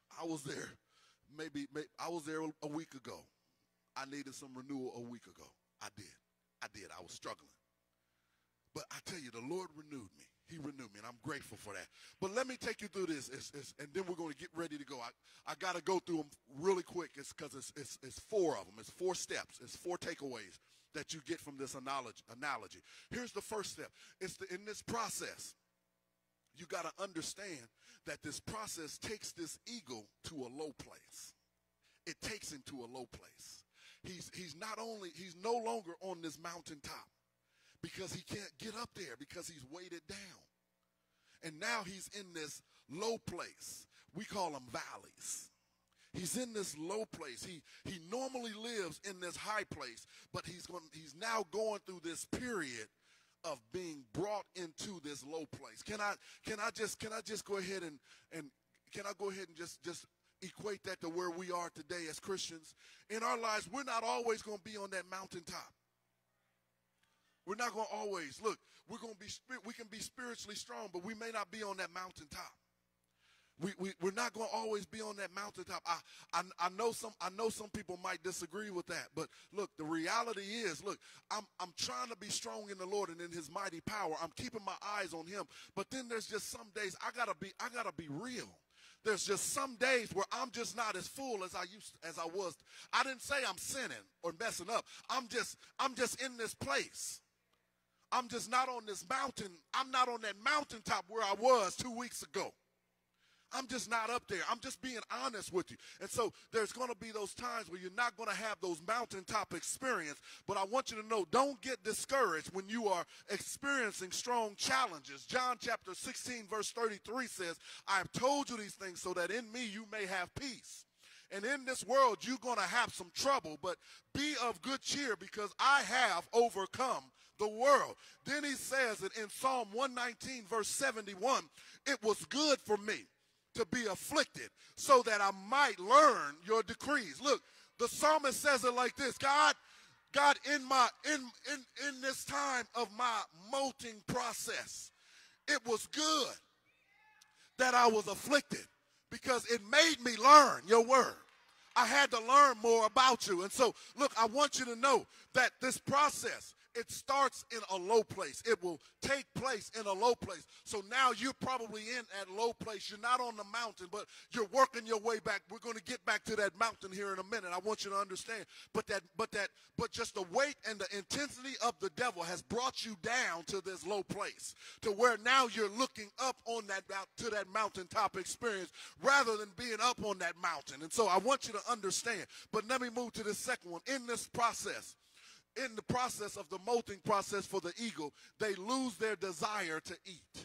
Maybe I was there a week ago. I needed some renewal a week ago. I did. I was struggling. But I tell you, the Lord renewed me. He renewed me, and I'm grateful for that. But let me take you through this, and then we're going to get ready to go. I got to go through them really quick because it's four of them. It's 4 steps. It's 4 takeaways that you get from this analogy. Here's the first step. In this process, you got to understand that this process takes this eagle to a low place. It takes him to a low place. He's no longer on this mountaintop, because he can't get up there because he's weighted down. And now he's in this low place. We call them valleys. He's in this low place. He normally lives in this high place, but he's now going through this period of being brought into this low place. Can I just go ahead and just equate that to where we are today as Christians? In our lives, we're not always going to be on that mountaintop. We're not going to always, look, we can be spiritually strong, but we may not be on that mountaintop. We're not going to always be on that mountaintop. I know some people might disagree with that, but look, the reality is, look, I'm trying to be strong in the Lord and in his mighty power. I'm keeping my eyes on him. But then there's just some days I gotta be real. There's just some days where I'm just not as full as I was. I didn't say I'm sinning or messing up. I'm just in this place. I'm just not on this mountain. I'm not on that mountaintop where I was 2 weeks ago. I'm just not up there. I'm just being honest with you. And so there's going to be those times where you're not going to have those mountaintop experience. But I want you to know, don't get discouraged when you are experiencing strong challenges. John chapter 16, verse 33 says, I have told you these things so that in me you may have peace. And in this world you're going to have some trouble, but be of good cheer because I have overcome the world. Then he says it in Psalm 119, verse 71, it was good for me to be afflicted so that I might learn your decrees. Look, the psalmist says it like this: God, in this time of my molting process, it was good that I was afflicted because it made me learn your word. I had to learn more about you. And so, look, I want you to know that this process, it starts in a low place. It will take place in a low place. So now you're probably in at low place. You're not on the mountain, but you're working your way back. We're going to get back to that mountain here in a minute. I want you to understand. But just the weight and the intensity of the devil has brought you down to this low place, to where now you're looking up on that to that mountaintop experience rather than being up on that mountain. And so I want you to understand. But let me move to the second one. In this process, in the process of the molting process for the eagle, they lose their desire to eat.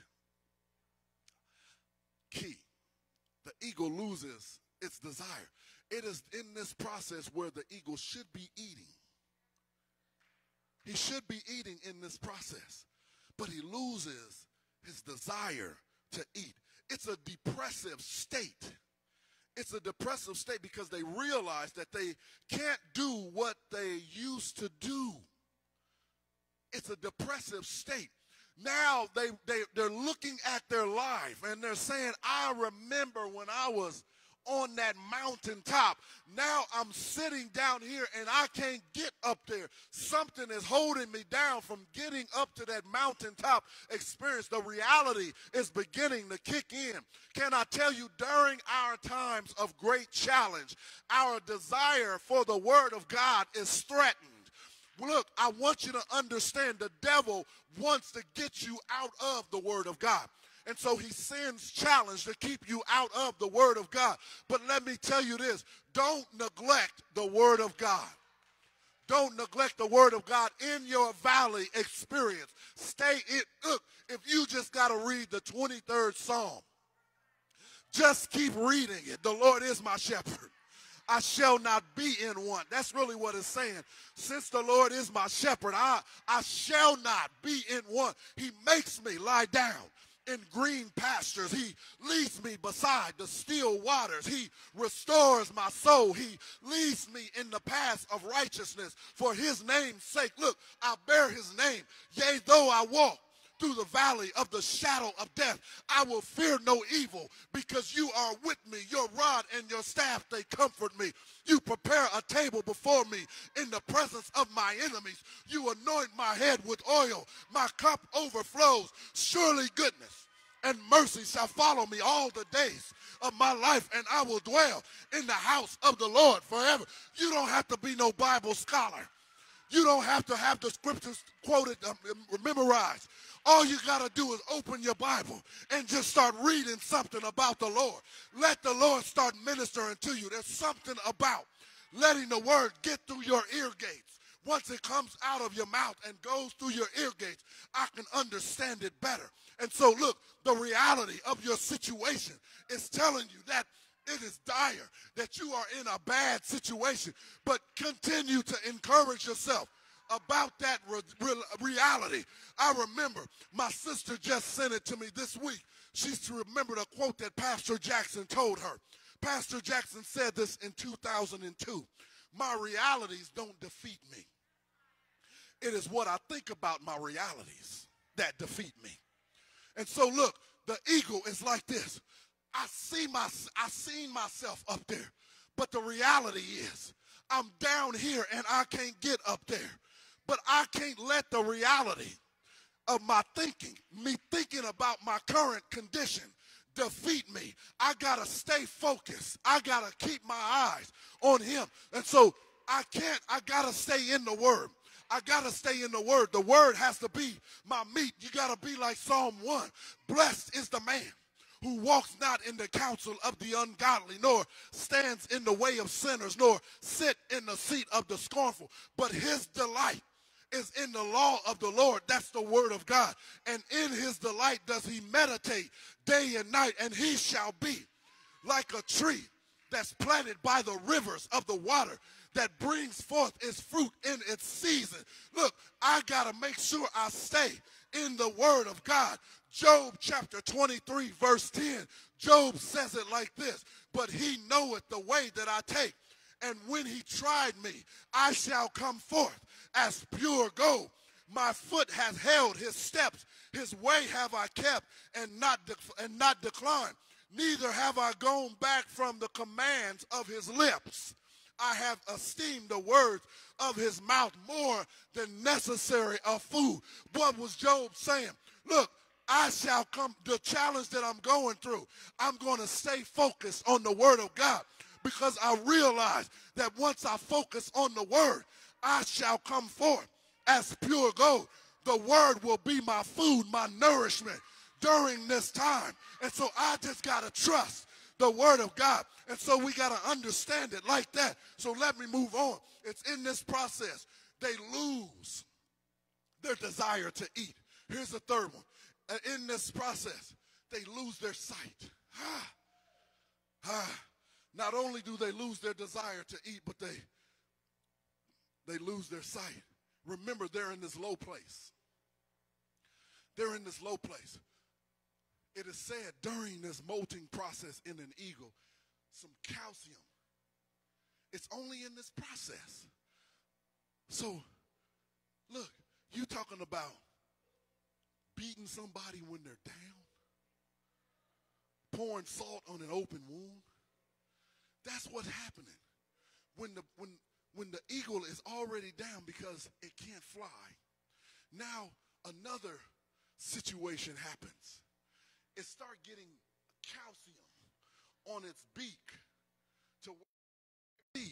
Key. The eagle loses its desire. It is in this process where the eagle should be eating. He should be eating in this process, but he loses his desire to eat. It's a depressive state. It's a depressive state because they realize that they can't do what they used to do. It's a depressive state. Now they're looking at their life and they're saying, I remember when I was on that mountaintop. Now I'm sitting down here and I can't get up there. Something is holding me down from getting up to that mountaintop experience. The reality is beginning to kick in. Can I tell you, during our times of great challenge, our desire for the word of God is threatened. Look, I want you to understand the devil wants to get you out of the word of God. And so he sends challenge to keep you out of the word of God. But let me tell you this, don't neglect the word of God. Don't neglect the word of God in your valley experience. Stay in. Look, if you just got to read the 23rd Psalm, just keep reading it. The Lord is my shepherd. I shall not be in want. That's really what it's saying. Since the Lord is my shepherd, I shall not be in want. He makes me lie down in green pastures. He leads me beside the still waters. He restores my soul. He leads me in the paths of righteousness for his name's sake. Look, I bear his name. Yea, though I walk through the valley of the shadow of death, I will fear no evil, because you are with me. Your rod and your staff, they comfort me. You prepare a table before me in the presence of my enemies. You anoint my head with oil. My cup overflows. Surely goodness and mercy shall follow me all the days of my life, and I will dwell in the house of the Lord forever. You don't have to be no Bible scholar. You don't have to have the scriptures quoted, memorized. All you got to do is open your Bible and just start reading something about the Lord. Let the Lord start ministering to you. There's something about letting the word get through your ear gates. Once it comes out of your mouth and goes through your ear gates, I can understand it better. And so, look, the reality of your situation is telling you that it is dire, that you are in a bad situation. But continue to encourage yourself about that reality. I remember my sister just sent it to me this week. She's remembered a quote that Pastor Jackson told her. Pastor Jackson said this in 2002. My realities don't defeat me. It is what I think about my realities that defeat me. And so look, the eagle is like this. I seen myself up there, but the reality is I'm down here and I can't get up there. But I can't let the reality of my thinking, me thinking about my current condition, defeat me. I got to stay focused. I got to keep my eyes on him. And so I got to stay in the word. I got to stay in the word. The word has to be my meat. You got to be like Psalm 1. Blessed is the man who walks not in the counsel of the ungodly, nor stands in the way of sinners, nor sit in the seat of the scornful. But his delight is in the law of the Lord. That's the word of God. And in his delight does he meditate day and night. And he shall be like a tree that's planted by the rivers of the water, that brings forth its fruit in its season. Look, I got to make sure I stay in the word of God. Job chapter 23 verse 10. Job says it like this. But he knoweth the way that I take. And when he tried me, I shall come forth as pure gold. My foot has held his steps. His way have I kept and not declined. Neither have I gone back from the commands of his lips. I have esteemed the words of his mouth more than necessary of food. What was Job saying? Look, I shall come, the challenge that I'm going through, I'm going to stay focused on the word of God, because I realize that once I focus on the word, I shall come forth as pure gold. The word will be my food, my nourishment during this time. And so I just got to trust the word of God. And so we got to understand it like that. So let me move on. It's in this process. They lose their desire to eat. Here's the third one. In this process, they lose their sight. Not only do they lose their desire to eat, but they lose their sight. Remember, they're in this low place. They're in this low place. It is said during this molting process in an eagle, some calcium. It's only in this process. So, look, you talking about beating somebody when they're down, pouring salt on an open wound. That's what's happening when the eagle is already down because it can't fly. Now another situation happens. It starts getting calcium on its beak to see.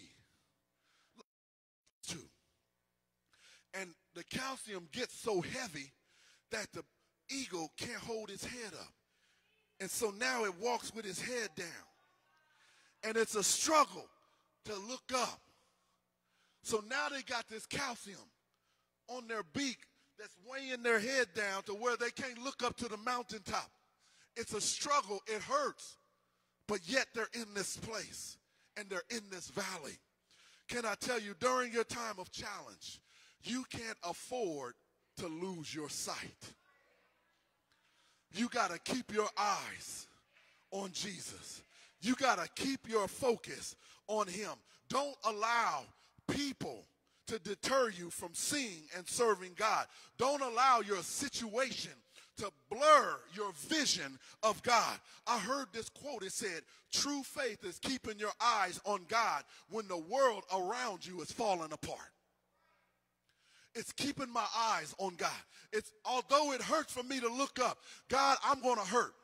And the calcium gets so heavy that the eagle can't hold its head up. And so now it walks with its head down. And it's a struggle to look up. So now they got this calcium on their beak that's weighing their head down to where they can't look up to the mountaintop. It's a struggle. It hurts. But yet they're in this place and they're in this valley. Can I tell you, during your time of challenge, you can't afford to lose your sight. You got to keep your eyes on Jesus. You got to keep your focus on him. Don't allow people to deter you from seeing and serving God. Don't allow your situation to blur your vision of God. I heard this quote. It said, true faith is keeping your eyes on God when the world around you is falling apart. It's keeping my eyes on God. It's although it hurts for me to look up, God, I'm going to hurt.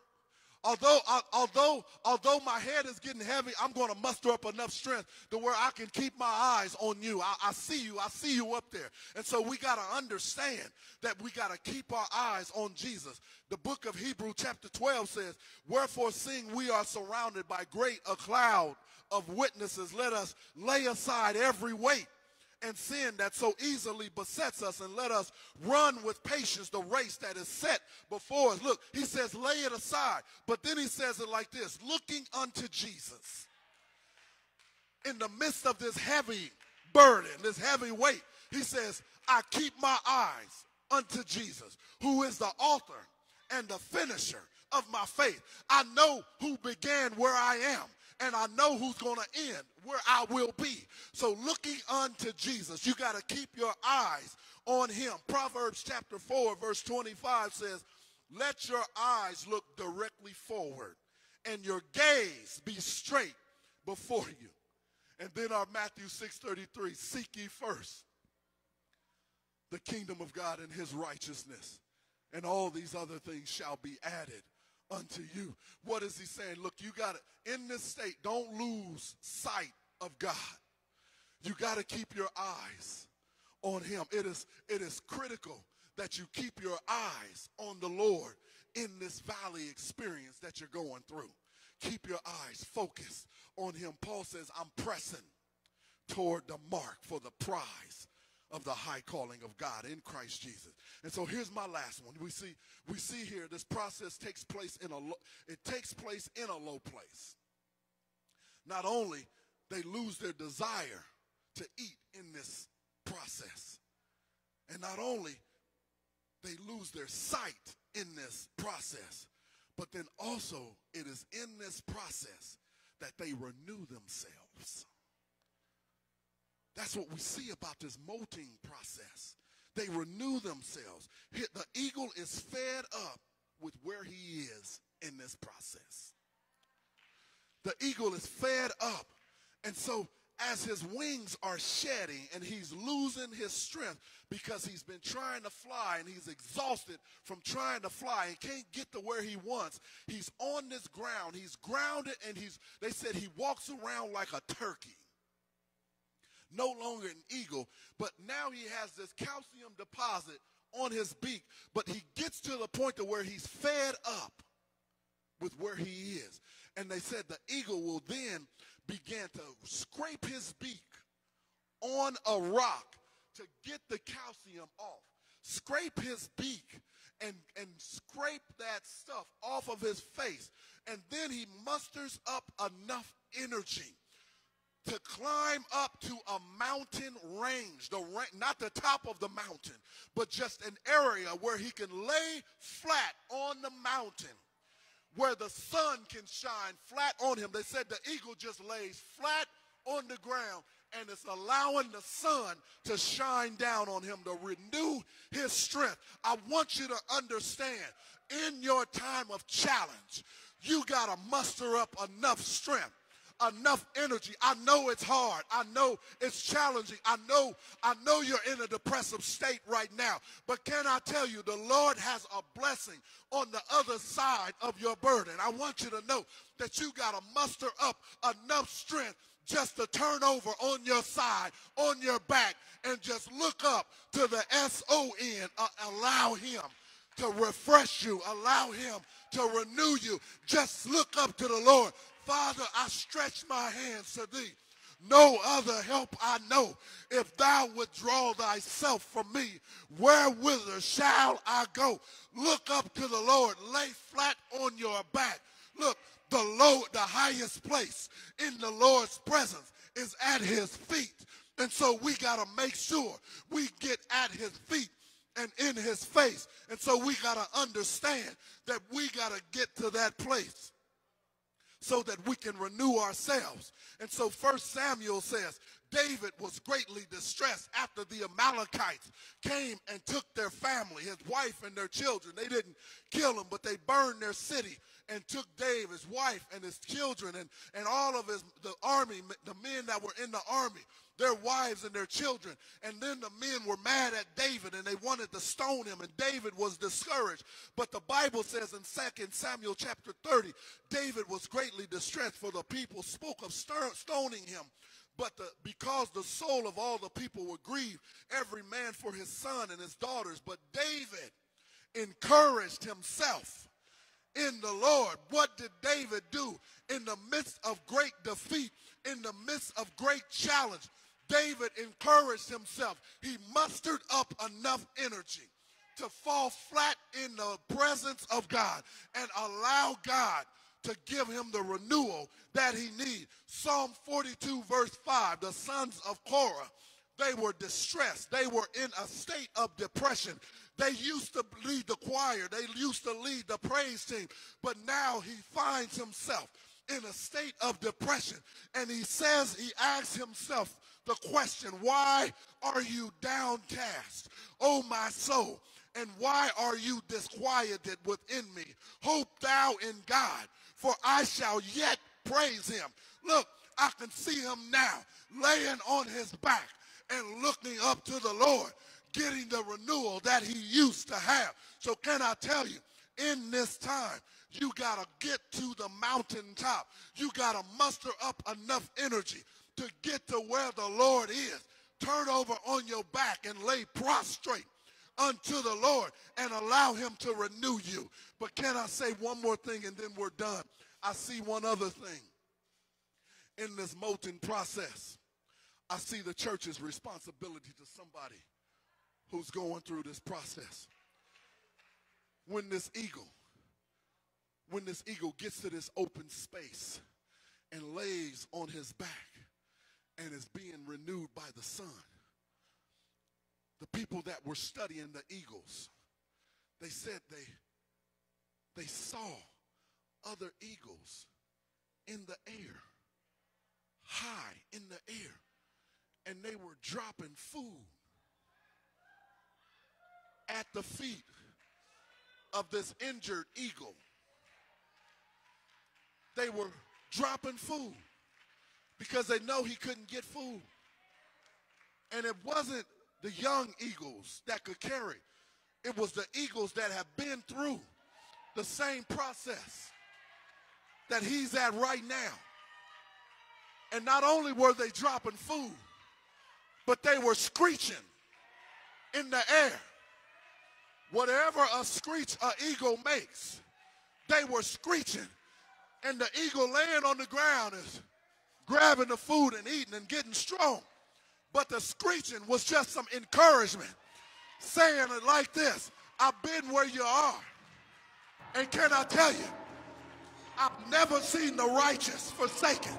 Although my head is getting heavy, I'm going to muster up enough strength to where I can keep my eyes on you. I see you up there. And so we got to understand that we got to keep our eyes on Jesus. The book of Hebrews chapter 12 says, wherefore seeing we are surrounded by great a cloud of witnesses, let us lay aside every weight and sin that so easily besets us, and let us run with patience the race that is set before us. Look, he says, lay it aside. But then he says it like this, looking unto Jesus. In the midst of this heavy burden, this heavy weight, he says, I keep my eyes unto Jesus, who is the author and the finisher of my faith. I know who began where I am, and I know who's going to end where I will be. So looking unto Jesus, you got to keep your eyes on him. Proverbs chapter 4, verse 25 says, let your eyes look directly forward and your gaze be straight before you. And then our Matthew 6:33, seek ye first the kingdom of God and his righteousness, and all these other things shall be added unto you. What is he saying? Look, you got to, in this state, don't lose sight of God. You got to keep your eyes on him. It is critical that you keep your eyes on the Lord in this valley experience that you're going through. Keep your eyes focused on him. Paul says, I'm pressing toward the mark for the prize of the high calling of God in Christ Jesus. And so here's my last one. We see here this process takes place in a low place. Not only they lose their desire to eat in this process, and not only they lose their sight in this process, but then also it is in this process that they renew themselves. That's what we see about this molting process. They renew themselves. The eagle is fed up with where he is in this process. The eagle is fed up. And so as his wings are shedding and he's losing his strength because he's been trying to fly and he's exhausted from trying to fly and can't get to where he wants, he's on this ground, he's grounded, and they said he walks around like a turkey. No longer an eagle, but now he has this calcium deposit on his beak, but he gets to the point to where he's fed up with where he is. And they said the eagle will then begin to scrape his beak on a rock to get the calcium off. Scrape his beak and scrape that stuff off of his face. And then he musters up enough energy to climb up to a mountain range, not the top of the mountain, but just an area where he can lay flat on the mountain, where the sun can shine flat on him. They said the eagle just lays flat on the ground, and it's allowing the sun to shine down on him to renew his strength. I want you to understand, in your time of challenge, you got to muster up enough strength, enough energy. I know it's hard. I know it's challenging. I know you're in a depressive state right now. But can I tell you, the Lord has a blessing on the other side of your burden. I want you to know that you got to muster up enough strength just to turn over on your side, on your back, and just look up to the S-O-N. Allow him to refresh you. Allow him to renew you. Just look up to the Lord. Father, I stretch my hands to thee. No other help I know. If thou withdraw thyself from me, wherewithher shall I go? Look up to the Lord. Lay flat on your back. Look, the highest place in the Lord's presence is at his feet. And so we got to make sure we get at his feet and in his face. And so we got to understand that we got to get to that place so that we can renew ourselves. And so 1 Samuel says, David was greatly distressed after the Amalekites came and took their family, his wife and their children. They didn't kill him, but they burned their city and took David, his wife, and his children, and all of the army, the men that were in the army, their wives and their children. And then the men were mad at David, and they wanted to stone him, and David was discouraged. But the Bible says in 2 Samuel chapter 30, David was greatly distressed, for the people spoke of stoning him. But because the soul of all the people were grieved, every man for his son and his daughters. But David encouraged himself in the Lord. What did David do in the midst of great defeat, in the midst of great challenge? David encouraged himself. He mustered up enough energy to fall flat in the presence of God and allow God to give him the renewal that he needs. Psalm 42 verse 5, the sons of Korah, they were distressed. They were in a state of depression. They used to lead the choir. They used to lead the praise team. But now he finds himself in a state of depression. And he asks himself the question, why are you downcast, O my soul? And why are you disquieted within me? Hope thou in God, for I shall yet praise him. Look, I can see him now laying on his back and looking up to the Lord, getting the renewal that he used to have. So can I tell you, in this time, you got to get to the mountaintop. You got to muster up enough energy to get to where the Lord is. Turn over on your back and lay prostrate unto the Lord and allow him to renew you. But can I say one more thing and then we're done? I see one other thing. In this molting process, I see the church's responsibility to somebody who's going through this process. When this eagle gets to this open space and lays on his back and is being renewed by the sun, the people that were studying the eagles, they said they saw other eagles in the air, high in the air, and they were dropping food at the feet of this injured eagle. They were dropping food because they know he couldn't get food. And it wasn't the young eagles that could carry. It was the eagles that have been through the same process that he's at right now. And not only were they dropping food, but they were screeching in the air. Whatever a screech an eagle makes, they were screeching. And the eagle laying on the ground is grabbing the food and eating and getting strong. But the screeching was just some encouragement, saying it like this: I've been where you are. And can I tell you, I've never seen the righteous forsaken,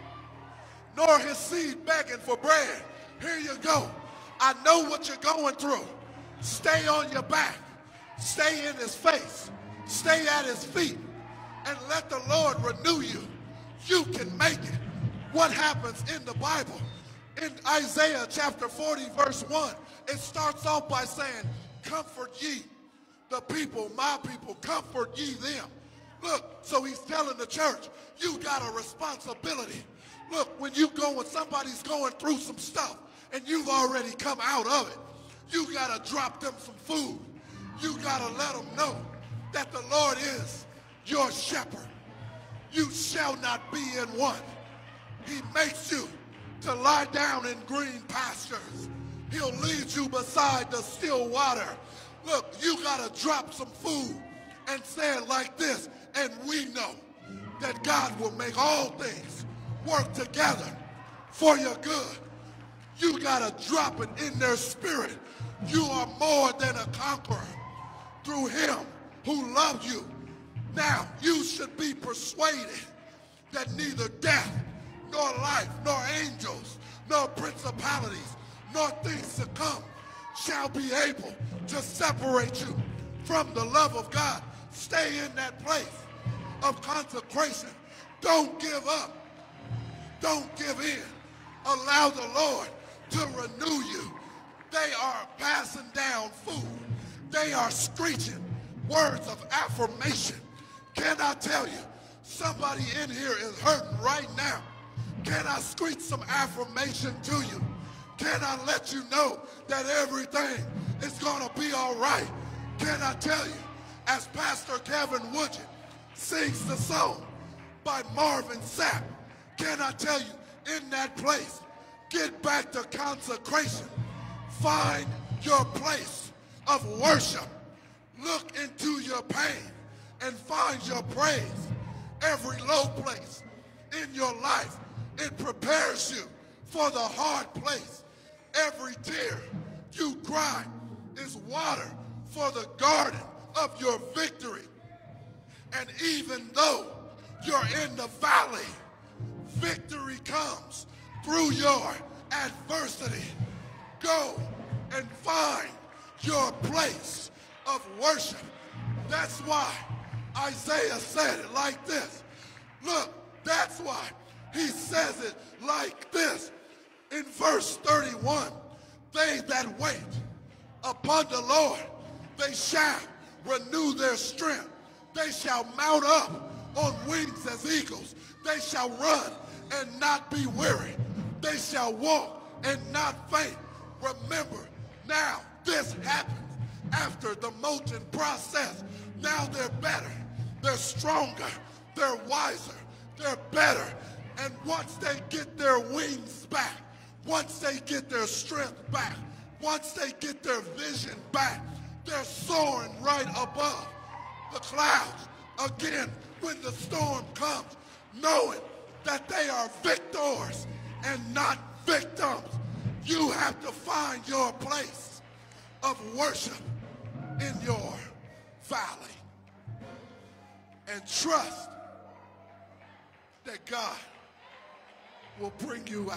nor his seed begging for bread. Here you go. I know what you're going through. Stay on your back. Stay in his face. Stay at his feet. And let the Lord renew you. You can make it. What happens in the Bible? In Isaiah chapter 40, verse 1, it starts off by saying, comfort ye the people, my people, comfort ye them. Look, so he's telling the church, you got a responsibility. Look, when somebody's going through some stuff and you've already come out of it, you got to drop them some food. You got to let them know that the Lord is your shepherd. You shall not be in want. He makes you to lie down in green pastures. He'll lead you beside the still water. Look, you got to drop some food and say it like this: and we know that God will make all things work together for your good. You got to drop it in their spirit. You are more than a conqueror through him who loved you. Now, you should be persuaded that neither death, nor life, nor angels, nor principalities, nor things to come shall be able to separate you from the love of God. Stay in that place of consecration. Don't give up. Don't give in. Allow the Lord to renew you. They are passing down food. They are screeching words of affirmation. Can I tell you, somebody in here is hurting right now. Can I screech some affirmation to you? Can I let you know that everything is going to be all right? Can I tell you, as Pastor Kevin Woodgett sings the song by Marvin Sapp, can I tell you, in that place, get back to consecration. Find your place of worship. Look into your pain and find your praise. Every low place in your life, it prepares you for the hard place. Every tear you cry is water for the garden of your victory. And even though you're in the valley, victory comes through your adversity. Go and find your place of worship. That's why Isaiah said it like this. Look, that's why he says it like this. In verse 31, they that wait upon the Lord, they shall renew their strength. They shall mount up on wings as eagles. They shall run and not be weary. They shall walk and not faint. Remember, now this happens after the molten process. Now they're better. They're stronger. They're wiser. They're better. And once they get their wings back, once they get their strength back, once they get their vision back, they're soaring right above the clouds. Again, when the storm comes, knowing that they are victors and not victims. You have to find your place of worship in your valley and trust that God will bring you out.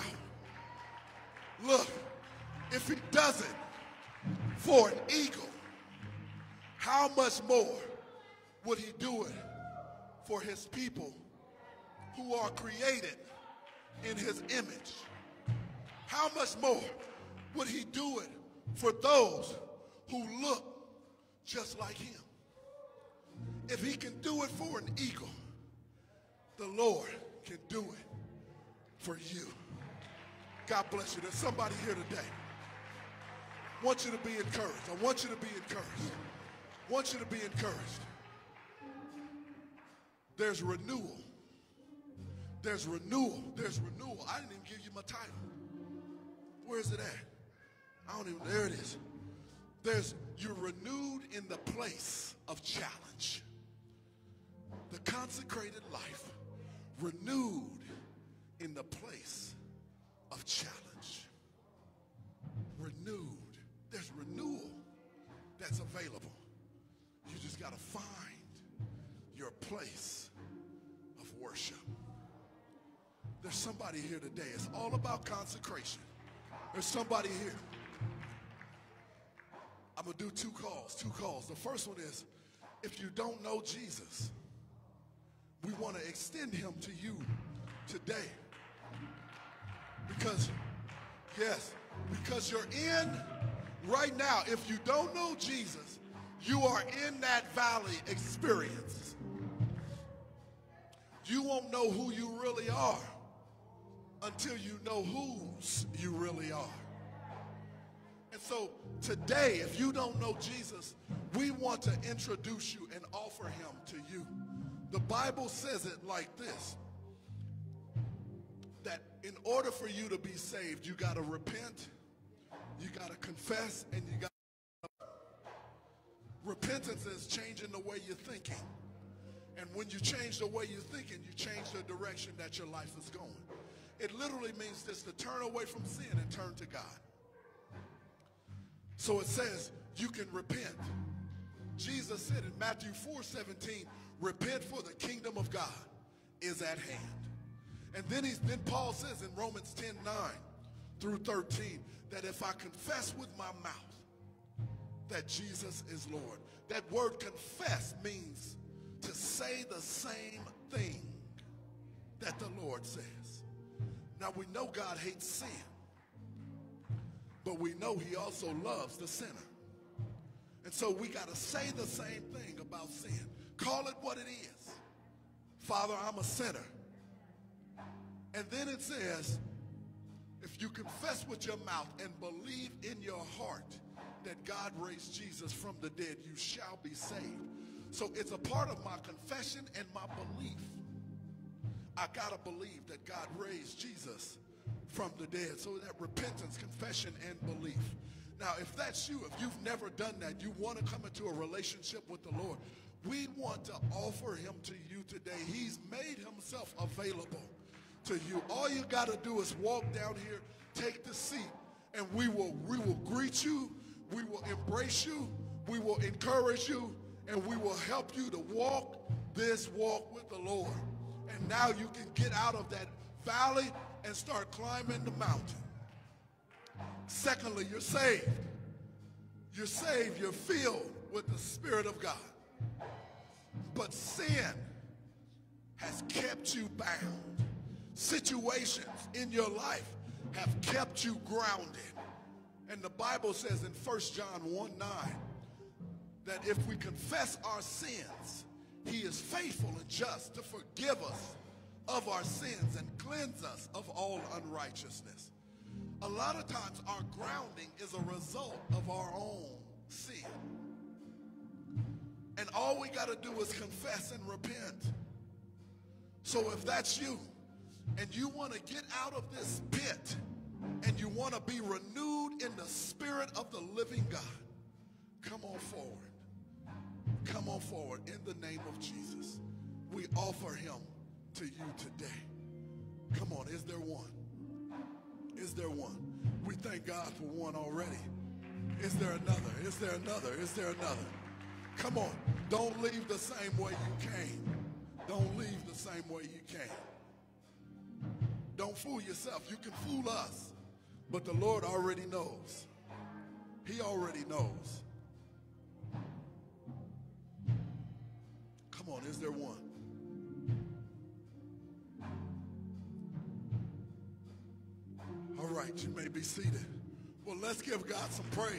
Look, if he does it for an eagle, how much more would he do it for his people who are created in his image? How much more would he do it for those who look just like him? If he can do it for an eagle, the Lord can do it for you. God bless you. There's somebody here today. I want you to be encouraged. I want you to be encouraged. I want you to be encouraged. There's renewal. There's renewal. There's renewal. I didn't even give you my title. Where is it at? I don't even, there it is. You're renewed in the place of challenge. The consecrated life, renewed in the place of challenge. Renewed. There's renewal that's available. You just got to find your place of worship. There's somebody here today. It's all about consecration. There's somebody here. I'm going to do two calls. The first one is, if you don't know Jesus, we want to extend him to you today. Because you're in right now. If you don't know Jesus, you are in that valley experience. You won't know who you really are until you know whose you really are. And so today, if you don't know Jesus, we want to introduce you and offer him to you. The Bible says it like this, that in order for you to be saved, you got to repent, you got to confess, and you got to... Repentance is changing the way you're thinking. And when you change the way you're thinking, you change the direction that your life is going. It literally means this, to turn away from sin and turn to God. So it says you can repent. Jesus said in Matthew 4:17, repent, for the kingdom of God is at hand. And then Paul says in Romans 10:9 through 13 that if I confess with my mouth that Jesus is Lord. That word confess means to say the same thing that the Lord says. Now we know God hates sin, but we know he also loves the sinner. And so we got to say the same thing about sin. Call it what it is. Father, I'm a sinner. And then it says, if you confess with your mouth and believe in your heart that God raised Jesus from the dead, you shall be saved. So it's a part of my confession and my belief. I got to believe that God raised Jesus from the dead. So that repentance, confession, and belief. Now, if that's you, if you've never done that, you want to come into a relationship with the Lord, we want to offer him to you today. He's made himself available to you. All you got to do is walk down here, take the seat, and we will greet you, we will embrace you, we will encourage you, and we will help you to walk this walk with the Lord. And now you can get out of that valley and start climbing the mountain. Secondly, you're saved. You're saved, you're filled with the Spirit of God. But sin has kept you bound. Situations in your life have kept you grounded. And the Bible says in 1 John 1:9 that if we confess our sins, he is faithful and just to forgive us of our sins and cleanse us of all unrighteousness. A lot of times our grounding is a result of our own sin. And all we got to do is confess and repent. So if that's you, and you want to get out of this pit, and you want to be renewed in the Spirit of the living God, come on forward. Come on forward in the name of Jesus. We offer him to you today. Come on, is there one? Is there one? We thank God for one already. Is there another? Is there another? Is there another? Come on, don't leave the same way you came. Don't leave the same way you came. Don't fool yourself. You can fool us, but the Lord already knows. He already knows. Come on, is there one? All right, you may be seated. Well, let's give God some praise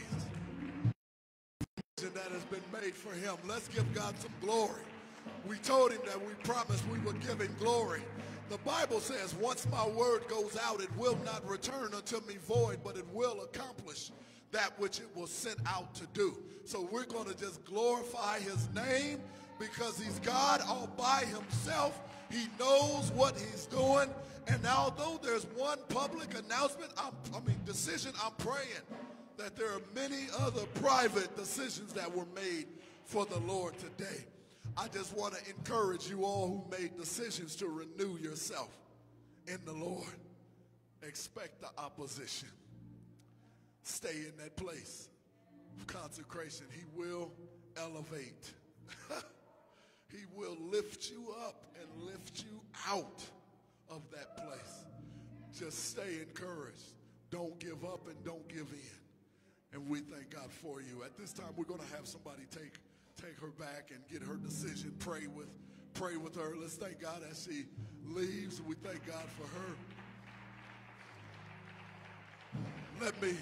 that has been made for him. Let's give God some glory. We told him that we promised we would give him glory The Bible says, once my word goes out, it will not return unto me void, but it will accomplish that which it was sent out to do. So we're going to just glorify his name because he's God all by himself. He knows what he's doing. And although there's one public announcement, decision, I'm praying that there are many other private decisions that were made for the Lord today. I just want to encourage you all who made decisions to renew yourself in the Lord. Expect the opposition. Stay in that place of consecration. He will elevate. He will lift you up and lift you out of that place. Just stay encouraged. Don't give up and don't give in. And we thank God for you. At this time, we're going to have somebody take her back and get her decision. Pray with her. Let's thank God as she leaves. We thank God for her. Let me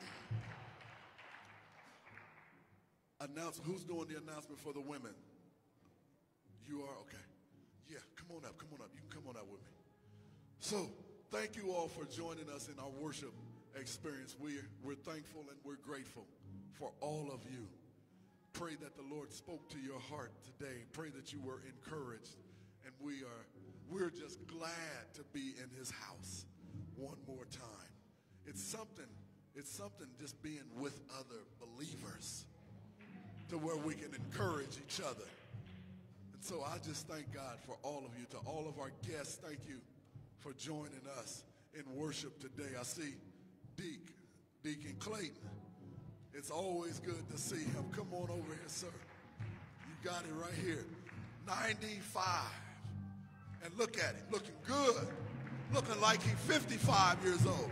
announce who's doing the announcement for the women. You are? Okay. Yeah, come on up. You can come on up with me. So, thank you all for joining us in our worship experience. We're thankful and we're grateful for all of you. Pray that the Lord spoke to your heart today. Pray that you were encouraged. And we're just glad to be in his house one more time. It's something just being with other believers to where we can encourage each other. And so I just thank God for all of you. To all of our guests, thank you for joining us in worship today. I see Deacon Clayton. It's always good to see him. Come on over here, sir. You got it right here. 95. And look at him, looking good. Looking like he's 55 years old.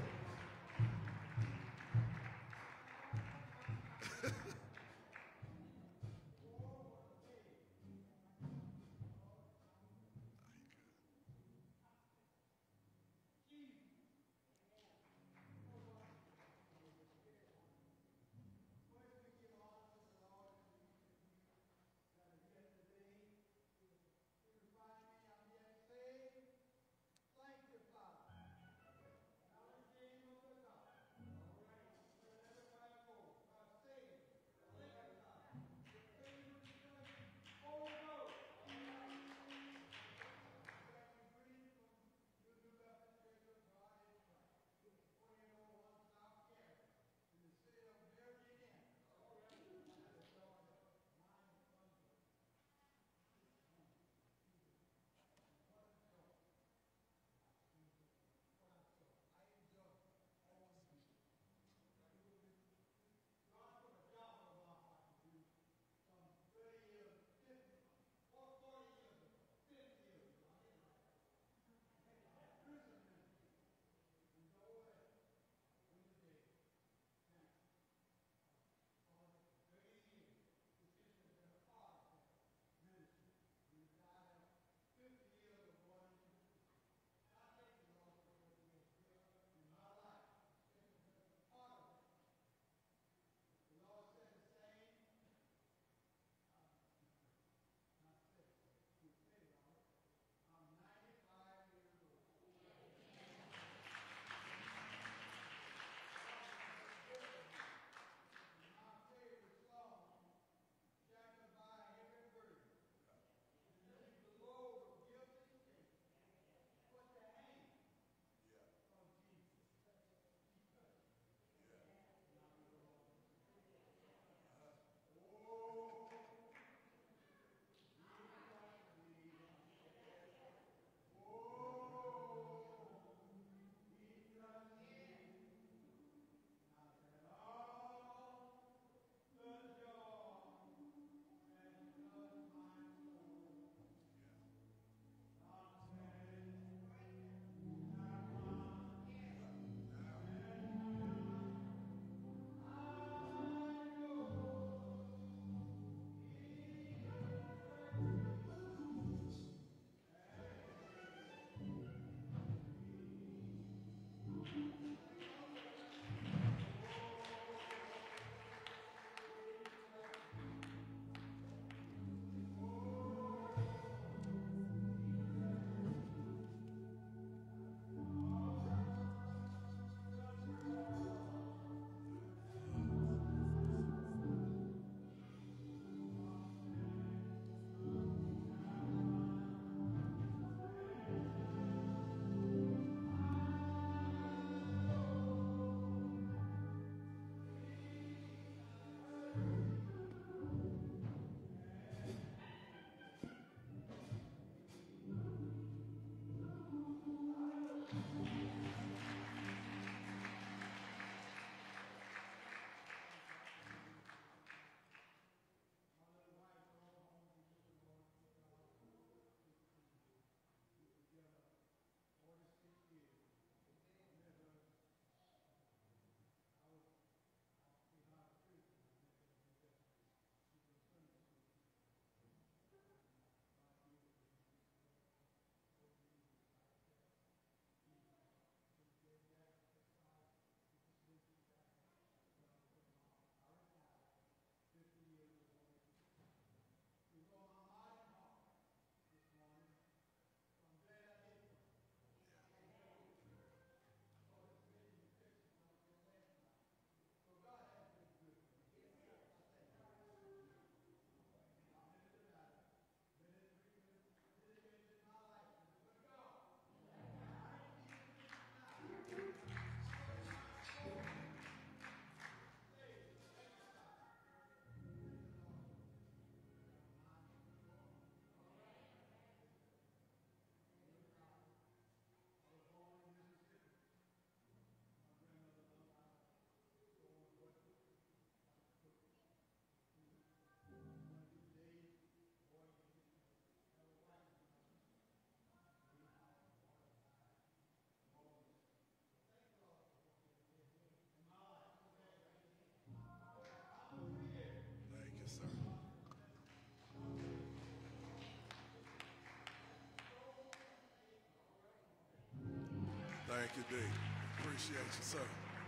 appreciate you, sir.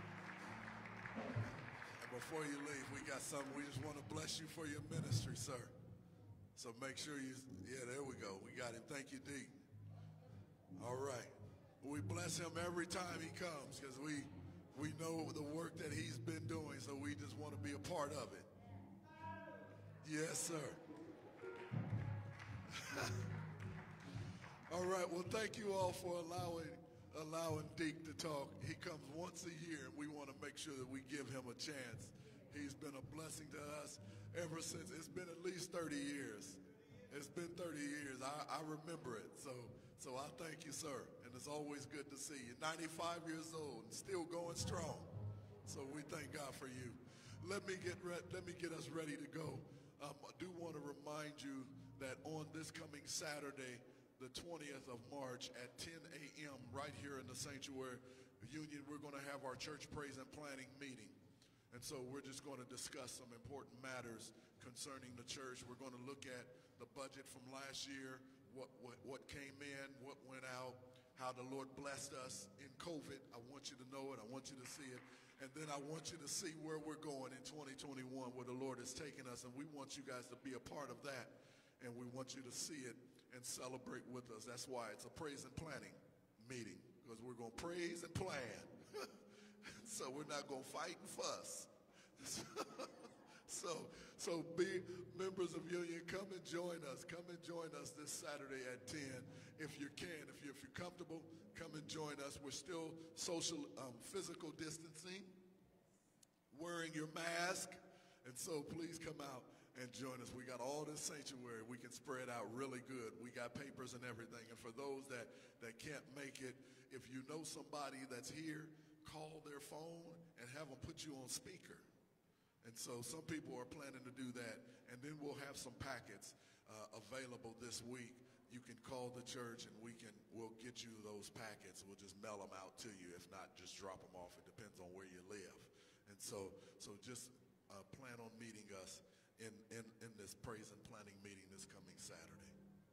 And before you leave, we got something. We just want to bless you for your ministry, sir. So make sure you, yeah, there we go. We got him. Thank you, D. All right. We bless him every time he comes because we know the work that he's been doing, so we just want to be a part of it. Yes, sir. All right. Well, thank you all for allowing Deke to talk. He comes once a year, and we want to make sure that we give him a chance. He's been a blessing to us ever since. It's been at least 30 years. It's been 30 years. I remember it. So I thank you, sir. And it's always good to see you. 95 years old and still going strong. So we thank God for you. Let me get us ready to go. I do want to remind you that on this coming Saturday, the 20th of March at 10 a.m. right here in the Sanctuary Union, we're going to have our church praise and planning meeting. And so we're just going to discuss some important matters concerning the church. We're going to look at the budget from last year, what came in, what went out, how the Lord blessed us in COVID. I want you to know it. I want you to see it. And then I want you to see where we're going in 2021, where the Lord has taken us. And we want you guys to be a part of that. And we want you to see it and celebrate with us. That's why it's a praise and planning meeting, because we're going to praise and plan. So we're not going to fight and fuss. So be members of Union, come and join us. Come and join us this Saturday at 10. If you can, if you're comfortable, come and join us. We're still physical distancing, wearing your mask. And so please come out and join us. We got all this sanctuary. We can spread out really good. We got papers and everything. And for those that can't make it, if you know somebody that's here, call their phone and have them put you on speaker. And so some people are planning to do that. And then we'll have some packets available this week. You can call the church and we'll get you those packets. We'll just mail them out to you. If not, just drop them off. It depends on where you live. And so just plan on meeting us in this praise and planning meeting this coming Saturday.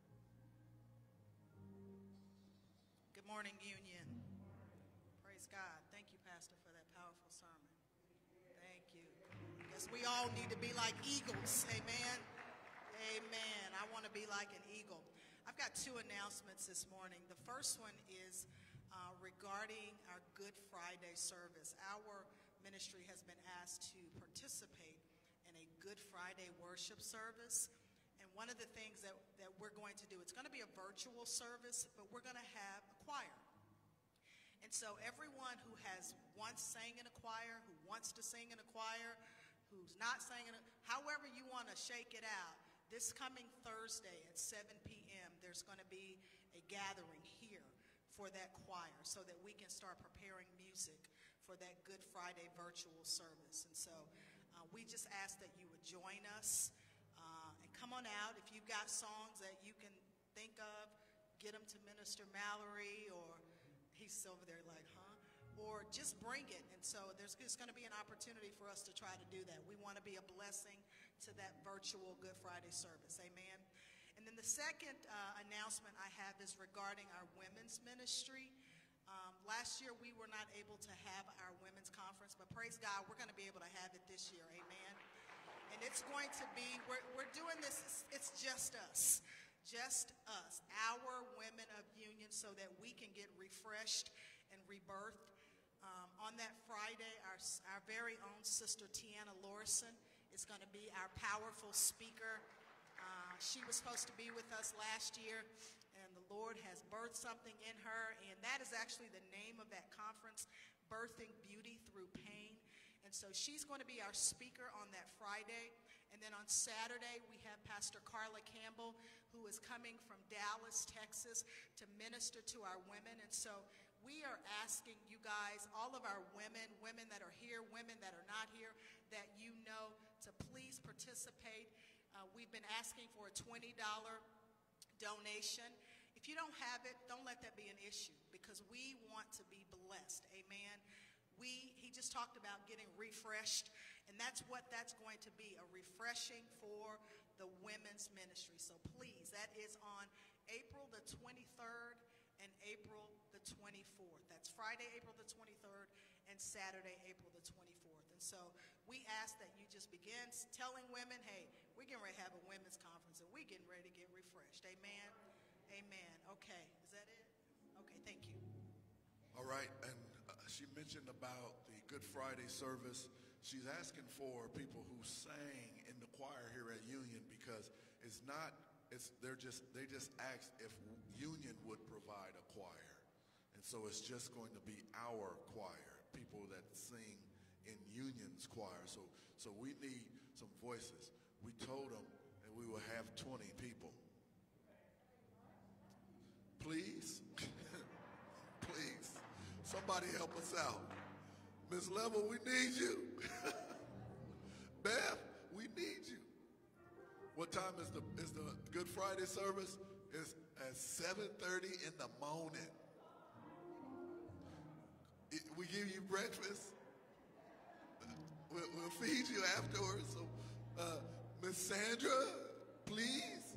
Good morning, Union. Praise God. Thank you, Pastor, for that powerful sermon. Thank you. I guess we all need to be like eagles. Amen. Amen. I want to be like an eagle. I've got two announcements this morning. The first one is regarding our Good Friday service. Our ministry has been asked to participate in a Good Friday worship service. And one of the things that we're going to do, it's going to be a virtual service, but we're going to have a choir. And so everyone who has once sang in a choir, who wants to sing in a choir, who's not singing, however you want to shake it out, this coming Thursday at 7 p.m., there's going to be a gathering here for that choir so that we can start preparing music for that Good Friday virtual service. And so we just ask that you would join us and come on out. If you've got songs that you can think of, get them to Minister Mallory, or he's over there like, huh? Or just bring it. And so there's going to be an opportunity for us to try to do that. We want to be a blessing to that virtual Good Friday service. Amen. And then the second announcement I have is regarding our women's ministry. Last year we were not able to have our women's conference, but praise God, we're going to be able to have it this year. Amen. And it's going to be, we're doing this, it's just us. Just us, our women of Union, so that we can get refreshed and rebirthed. On that Friday, our very own sister Tiana Lorison is going to be our powerful speaker. She was supposed to be with us last year, and the Lord has birthed something in her, and that is actually the name of that conference, Birthing Beauty Through Pain. And so she's going to be our speaker on that Friday. And then on Saturday, we have Pastor Carla Campbell, who is coming from Dallas, Texas, to minister to our women. And so we are asking you guys, all of our women that are here, women that are not here, that you know, to please participate. We've been asking for a $20 donation. If you don't have it, don't let that be an issue, because we want to be blessed. Amen. He just talked about getting refreshed, and that's what that's going to be, a refreshing for the women's ministry. So please, that is on April the 23rd and April the the 24th. That's Friday, April the 23rd, and Saturday, April the 24th. And so we ask that you just begin telling women, hey, we're getting ready to have a women's conference, and we're getting ready to get refreshed. Amen? Amen. Okay, is that it? Okay, thank you. All right, and she mentioned about the Good Friday service. She's asking for people who sang in the choir here at Union, because they just asked if Union would provide a choir. And so it's just going to be our choir, people that sing in Union's choir. So we need some voices. We told them that we will have 20 people. Please, please, somebody help us out. Ms. Level, we need you. Beth, we need you. What time is the Good Friday service? It's at 7:30 in the morning. We give you breakfast. We'll feed you afterwards. So, Miss Sandra, please.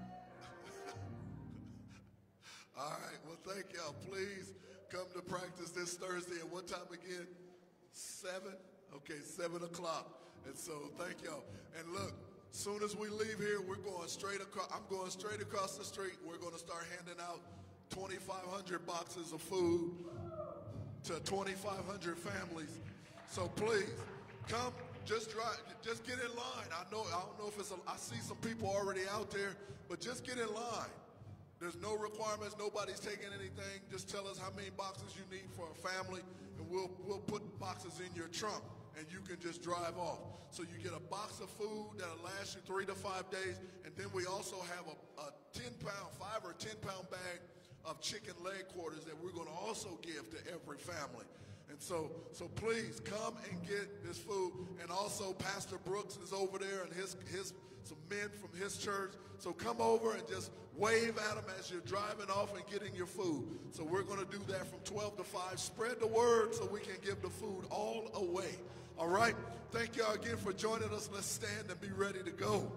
All right. Well, thank y'all. Please come to practice this Thursday. At what time again? 7? Okay, 7 o'clock. And so thank y'all. And look, soon as we leave here, we're going straight across. I'm going straight across the street. We're going to start handing out 2,500 boxes of food to 2,500 families. So please come, just get in line. I don't know if I see some people already out there, but just get in line. There's no requirements. Nobody's taking anything. Just tell us how many boxes you need for a family, and we'll put boxes in your trunk, and you can just drive off. So you get a box of food that'll last you 3 to 5 days, and then we also have a 10-pound, 5 or 10-pound bag of chicken leg quarters that we're going to also give to every family. And so please come and get this food. And also Pastor Brooks is over there, and some men from his church. So come over and just wave at them as you're driving off and getting your food. So we're going to do that from 12 to 5. Spread the word so we can give the food all away. All right? Thank y'all again for joining us. Let's stand and be ready to go.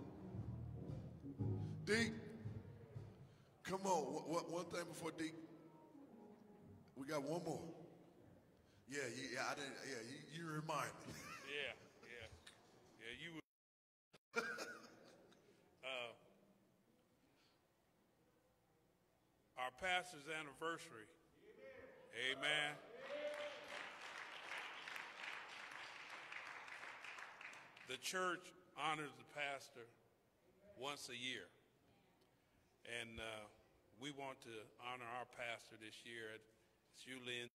Deke, come on. One thing before Deke. We got one more. Yeah, you remind me. Yeah, you our pastor's anniversary. Amen. The church honors the pastor once a year. And we want to honor our pastor this year. It's usually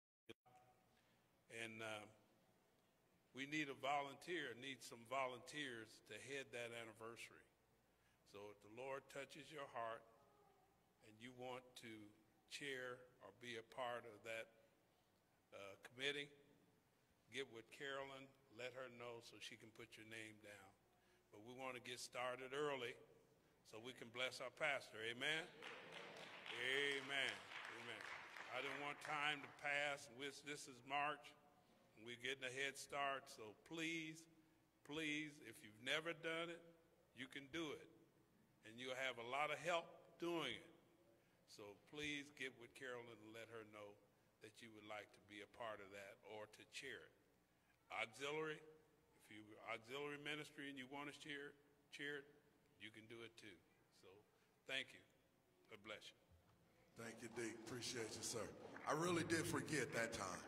and we need some volunteers to head that anniversary. So if the Lord touches your heart and you want to chair or be a part of that committee, get with Carolyn, let her know so she can put your name down. But we want to get started early so we can bless our pastor. Amen? Amen. Amen. I didn't want time to pass. This is March. We're getting a head start. So please, if you've never done it, you can do it. And you'll have a lot of help doing it. So please get with Carolyn and let her know that you would like to be a part of that or to chair it. Auxiliary, if you're auxiliary ministry and you want to chair it, you can do it too. So thank you. God bless you. Thank you, Deke. Appreciate you, sir. I really did forget that time.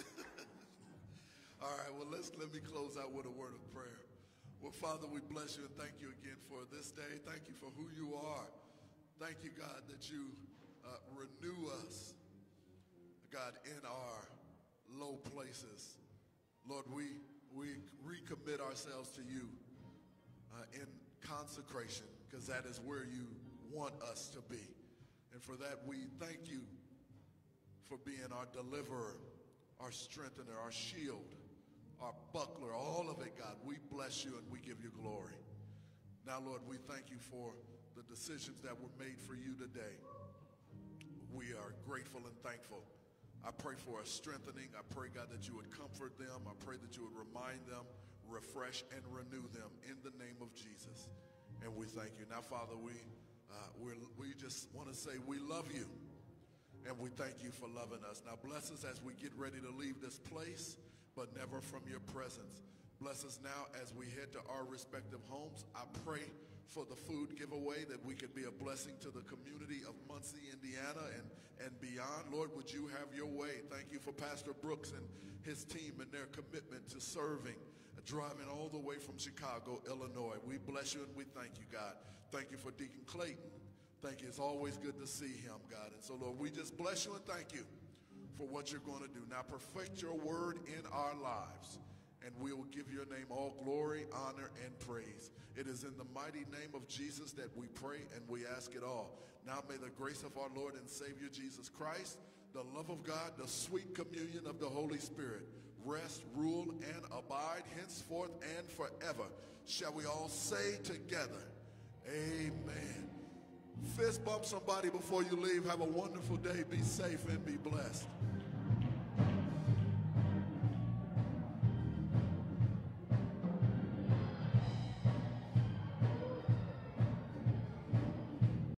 All right, well, let me close out with a word of prayer. Well, Father, we bless you and thank you again for this day. Thank you for who you are. Thank you, God, that you renew us, God, in our low places. Lord, we recommit ourselves to you in consecration, because that is where you want us to be. And for that, we thank you for being our deliverer, our strengthener, our shield, our buckler, all of it, God. We bless you and we give you glory. Now, Lord, we thank you for the decisions that were made for you today. We are grateful and thankful. I pray for a strengthening. I pray, God, that you would comfort them. I pray that you would remind them, refresh and renew them in the name of Jesus. And we thank you. Now, Father, we just want to say we love you. And we thank you for loving us. Now bless us as we get ready to leave this place, but never from your presence. Bless us now as we head to our respective homes. I pray for the food giveaway that we could be a blessing to the community of Muncie, Indiana, and beyond. Lord, would you have your way? Thank you for Pastor Brooks and his team and their commitment to serving, driving all the way from Chicago, Illinois. We bless you and we thank you, God. Thank you for Deacon Clayton. Thank you. It's always good to see him, God. And so, Lord, we just bless you and thank you for what you're going to do. Now, perfect your word in our lives, and we will give your name all glory, honor, and praise. It is in the mighty name of Jesus that we pray and we ask it all. Now may the grace of our Lord and Savior Jesus Christ, the love of God, the sweet communion of the Holy Spirit, rest, rule, and abide henceforth and forever. Shall we all say together, amen. Fist bump somebody before you leave. Have a wonderful day. Be safe and be blessed.